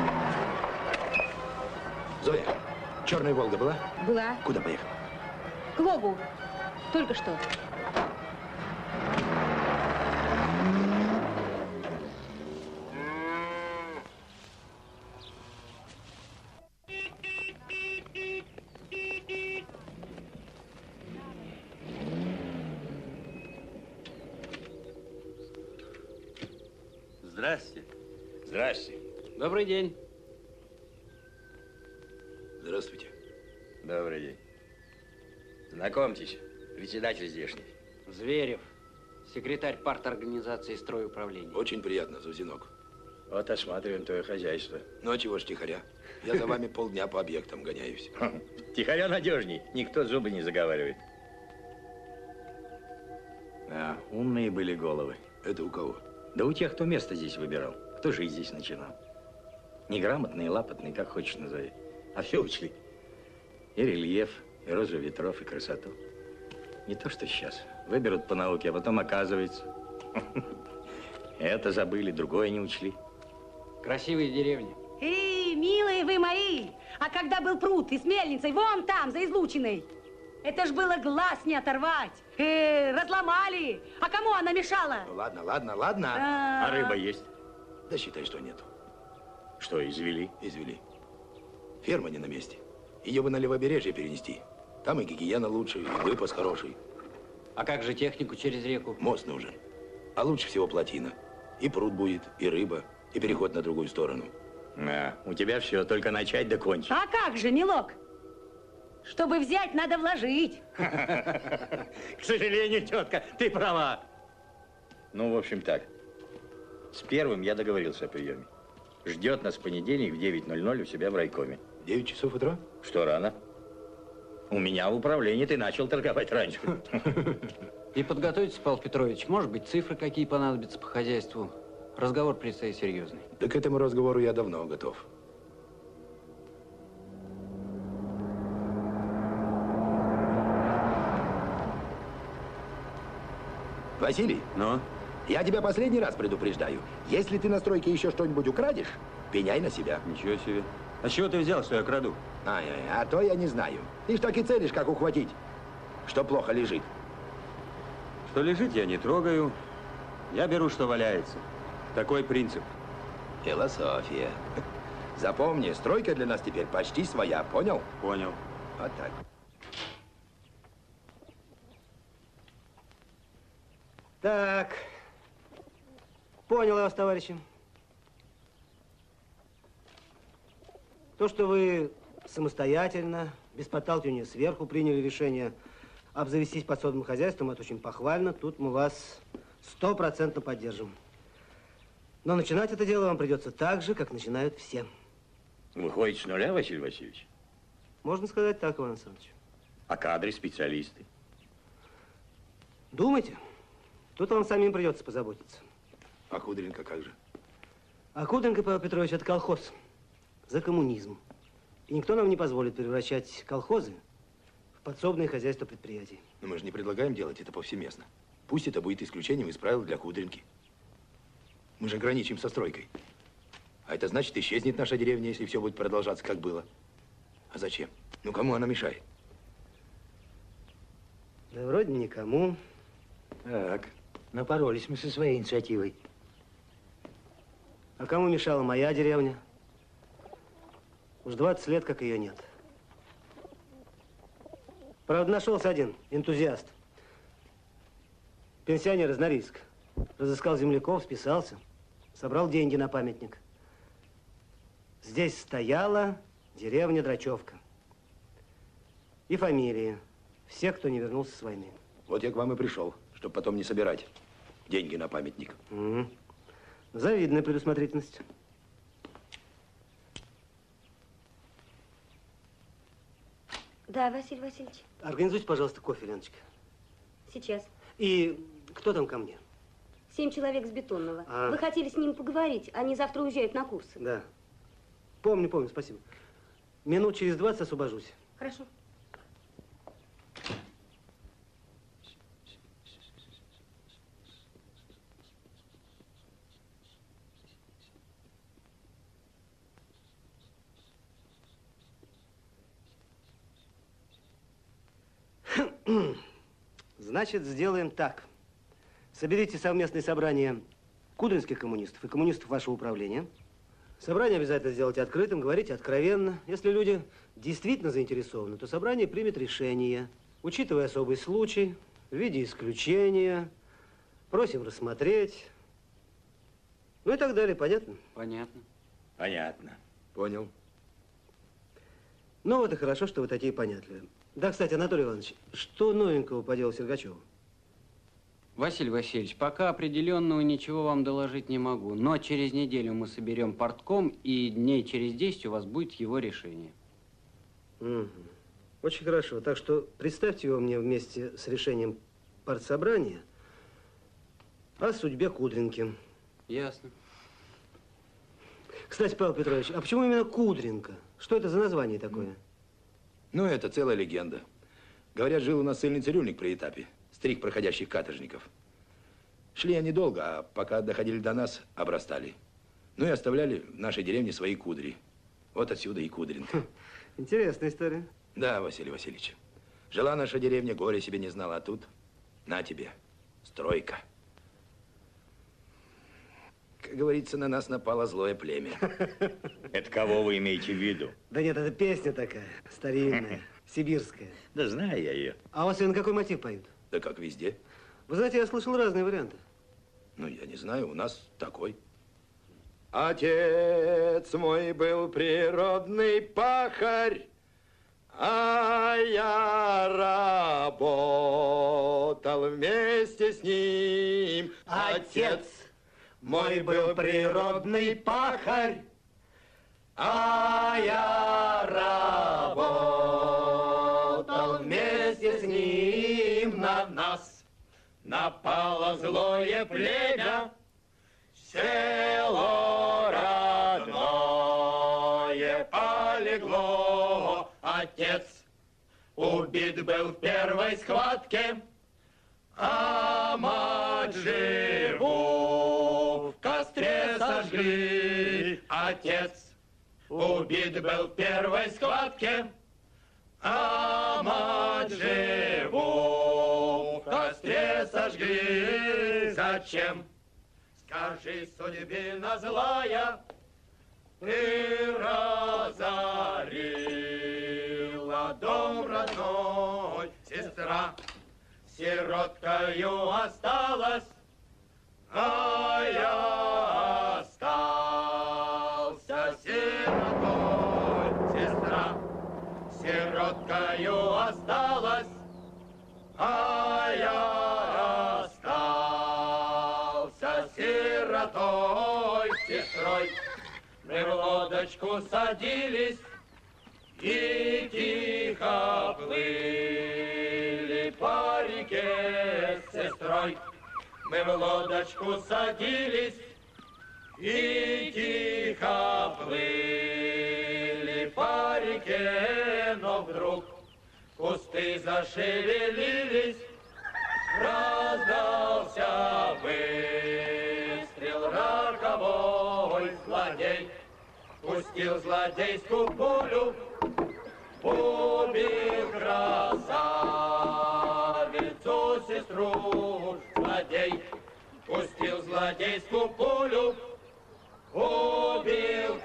Speaker 1: Зоя, Черная Волга была?
Speaker 6: Была.
Speaker 1: Куда поехала?
Speaker 16: К логу. Только что.
Speaker 20: Здрасте.
Speaker 13: Здрасте.
Speaker 20: Добрый день.
Speaker 1: Здравствуйте.
Speaker 13: Добрый день. Знакомьтесь, председатель здешний.
Speaker 20: Зверев, секретарь парторганизации стройуправления.
Speaker 1: Очень приятно, Зузинок.
Speaker 13: Вот осматриваем твое хозяйство.
Speaker 1: Ну, а чего ж тихоря? Я за вами полдня по объектам гоняюсь.
Speaker 13: Тихоря надежней. Никто зубы не заговаривает. А, умные были головы.
Speaker 1: Это у кого?
Speaker 13: Да у тех, кто место здесь выбирал. Кто жить здесь начинал. Неграмотные, лапотные, как хочешь назови. А все учли. И рельеф, и розу ветров, и красоту. Не то, что сейчас. Выберут по науке, а потом оказывается. Это забыли, другое не учли.
Speaker 20: Красивые деревни.
Speaker 5: Эй, милые вы мои! А когда был пруд и с мельницей, вон там, за излучиной, это ж было глаз не оторвать. Разломали. А кому она мешала?
Speaker 1: Ну, ладно, ладно, ладно.
Speaker 13: А рыба есть?
Speaker 1: Да считай, что нету.
Speaker 13: Что, извели?
Speaker 1: Извели. Ферма не на месте. Ее бы на левобережье перенести. Там и гигиена лучше, и выпас хороший.
Speaker 20: А как же технику через реку?
Speaker 1: Мост нужен. А лучше всего плотина. И пруд будет, и рыба, и переход на другую сторону.
Speaker 13: А, у тебя все, только начать да кончить.
Speaker 5: А как же, милок? Чтобы взять, надо вложить.
Speaker 13: К сожалению, тетка, ты права. Ну, в общем, так. С первым я договорился о приеме. Ждет нас в понедельник в 9:00 у себя в райкоме.
Speaker 1: 9 часов утра?
Speaker 13: Что, рано? У меня в управлении ты начал торговать раньше.
Speaker 20: И подготовьтесь, Павел Петрович. Может быть, цифры какие понадобятся по хозяйству. Разговор предстоит серьезный.
Speaker 1: Да к этому разговору я давно готов. Василий?
Speaker 13: Ну?
Speaker 1: Я тебя последний раз предупреждаю. Если ты на стройке еще что-нибудь украдешь, пеняй на себя.
Speaker 13: Ничего себе. А с чего ты взял, что я краду?
Speaker 1: А то я не знаю. Ты ж так и целишь, как ухватить, что плохо лежит.
Speaker 13: Что лежит, я не трогаю. Я беру, что валяется. Такой принцип.
Speaker 1: Философия. Запомни, стройка для нас теперь почти своя, понял?
Speaker 13: Понял.
Speaker 1: Вот так.
Speaker 21: Так. Понял я вас, товарищи. То, что вы самостоятельно, без подталкивания сверху, приняли решение обзавестись подсобным хозяйством, это очень похвально. Тут мы вас 100% поддержим. Но начинать это дело вам придется так же, как начинают все.
Speaker 13: Выходит с нуля, Василий Васильевич?
Speaker 21: Можно сказать так, Иван Александрович.
Speaker 13: А кадры, специалисты?
Speaker 21: Думайте. Тут вам самим придется позаботиться.
Speaker 1: А Кудренко как же?
Speaker 21: А Кудренко, Павел Петрович, это колхоз. За коммунизм. И никто нам не позволит превращать колхозы в подсобное хозяйство предприятий.
Speaker 1: Но мы же не предлагаем делать это повсеместно. Пусть это будет исключением из правил для Кудренки. Мы же граничим со стройкой. А это значит, исчезнет наша деревня, если все будет продолжаться, как было. А зачем? Ну, кому она мешает?
Speaker 21: Да вроде никому.
Speaker 22: Так, напоролись мы со своей инициативой.
Speaker 21: А кому мешала моя деревня? Уж 20 лет, как ее нет. Правда, нашелся один энтузиаст. Пенсионер из Норильска. Разыскал земляков, списался, собрал деньги на памятник. Здесь стояла деревня Драчевка. И фамилии всех, кто не вернулся с войны.
Speaker 1: Вот я к вам и пришел, чтобы потом не собирать деньги на памятник.
Speaker 21: Завидная предусмотрительность.
Speaker 17: Да, Василий Васильевич.
Speaker 21: Организуйте, пожалуйста, кофе, Леночка.
Speaker 17: Сейчас.
Speaker 21: И кто там ко мне?
Speaker 17: 7 человек с Бетонного.
Speaker 21: А.
Speaker 17: Вы хотели с ними поговорить. Они завтра уезжают на курсы.
Speaker 21: Да. Помню, спасибо. Минут через 20 освобожусь.
Speaker 17: Хорошо.
Speaker 21: Значит, сделаем так. Соберите совместное собрание кудринских коммунистов и коммунистов вашего управления. Собрание обязательно сделайте открытым, говорите откровенно. Если люди действительно заинтересованы, то собрание примет решение, учитывая особый случай, в виде исключения, просим рассмотреть, ну и так далее. Понятно?
Speaker 20: Понятно.
Speaker 13: Понятно.
Speaker 1: Понял.
Speaker 21: Ну вот и хорошо, что вы такие понятливые. Да, кстати, Анатолий Иванович, что новенького по делу Сергачева?
Speaker 20: Василий Васильевич, пока определенного ничего вам доложить не могу, но через неделю мы соберем партком, и дней через 10 у вас будет его решение.
Speaker 21: Угу. Очень хорошо. Так что представьте его мне вместе с решением партсобрания о судьбе Кудринки.
Speaker 20: Ясно.
Speaker 21: Кстати, Павел Петрович, а почему именно Кудринка? Что это за название такое?
Speaker 1: Ну, это целая легенда. Говорят, жил у нас сильный цирюльник при этапе. Стриг проходящих каторжников. Шли они долго, а пока доходили до нас, обрастали. Ну и оставляли в нашей деревне свои кудри. Вот отсюда и Кудринка.
Speaker 21: Интересная история.
Speaker 1: Да, Василий Васильевич. Жила наша деревня, горе себе не знала, а тут на тебе, стройка. Как говорится, на нас напало злое племя.
Speaker 13: Это кого вы имеете в виду?
Speaker 21: Да нет, это песня такая, старинная, сибирская.
Speaker 13: Да знаю я ее.
Speaker 21: А у вас ее на какой мотив поют?
Speaker 1: Да как везде.
Speaker 21: Вы знаете, я слышал разные варианты.
Speaker 1: Ну, я не знаю, у нас такой. Отец мой был природный пахарь, а я работал вместе с ним. Отец мой был природный пахарь, а я работал вместе с ним. На нас напало злое племя, село родное полегло. Отец убит был в первой схватке, а мать живу в костре сожгли. Отец убит был в первой схватке, а мать живу в костре сожгли. Зачем? Скажи, судьбина злая, ты разорила дом родной. Сестра сироткою осталась, а я остался сиротой. Сестра сироткою осталась, а я остался сиротой. Сестрой мы в лодочку садились и тихо плыли по реке. С сестрой мы в лодочку садились и тихо плыли по реке. Но вдруг кусты зашевелились, раздался выстрел роковой. Злодей пустил злодейскую пулю, убил красавицу сестру. Злодей пустил злодейскую пулю, убил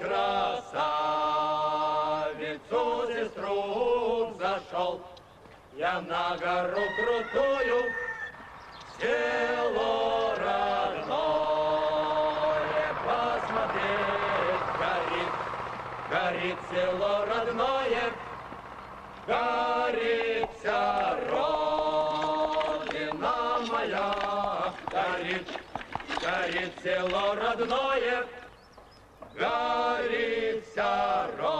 Speaker 1: красавицу сестру. Зашел я на гору крутую, село родное посмотреть. Горит, горит село родное, горит вся родина моя. Горит, горит село родное, горит вся родина.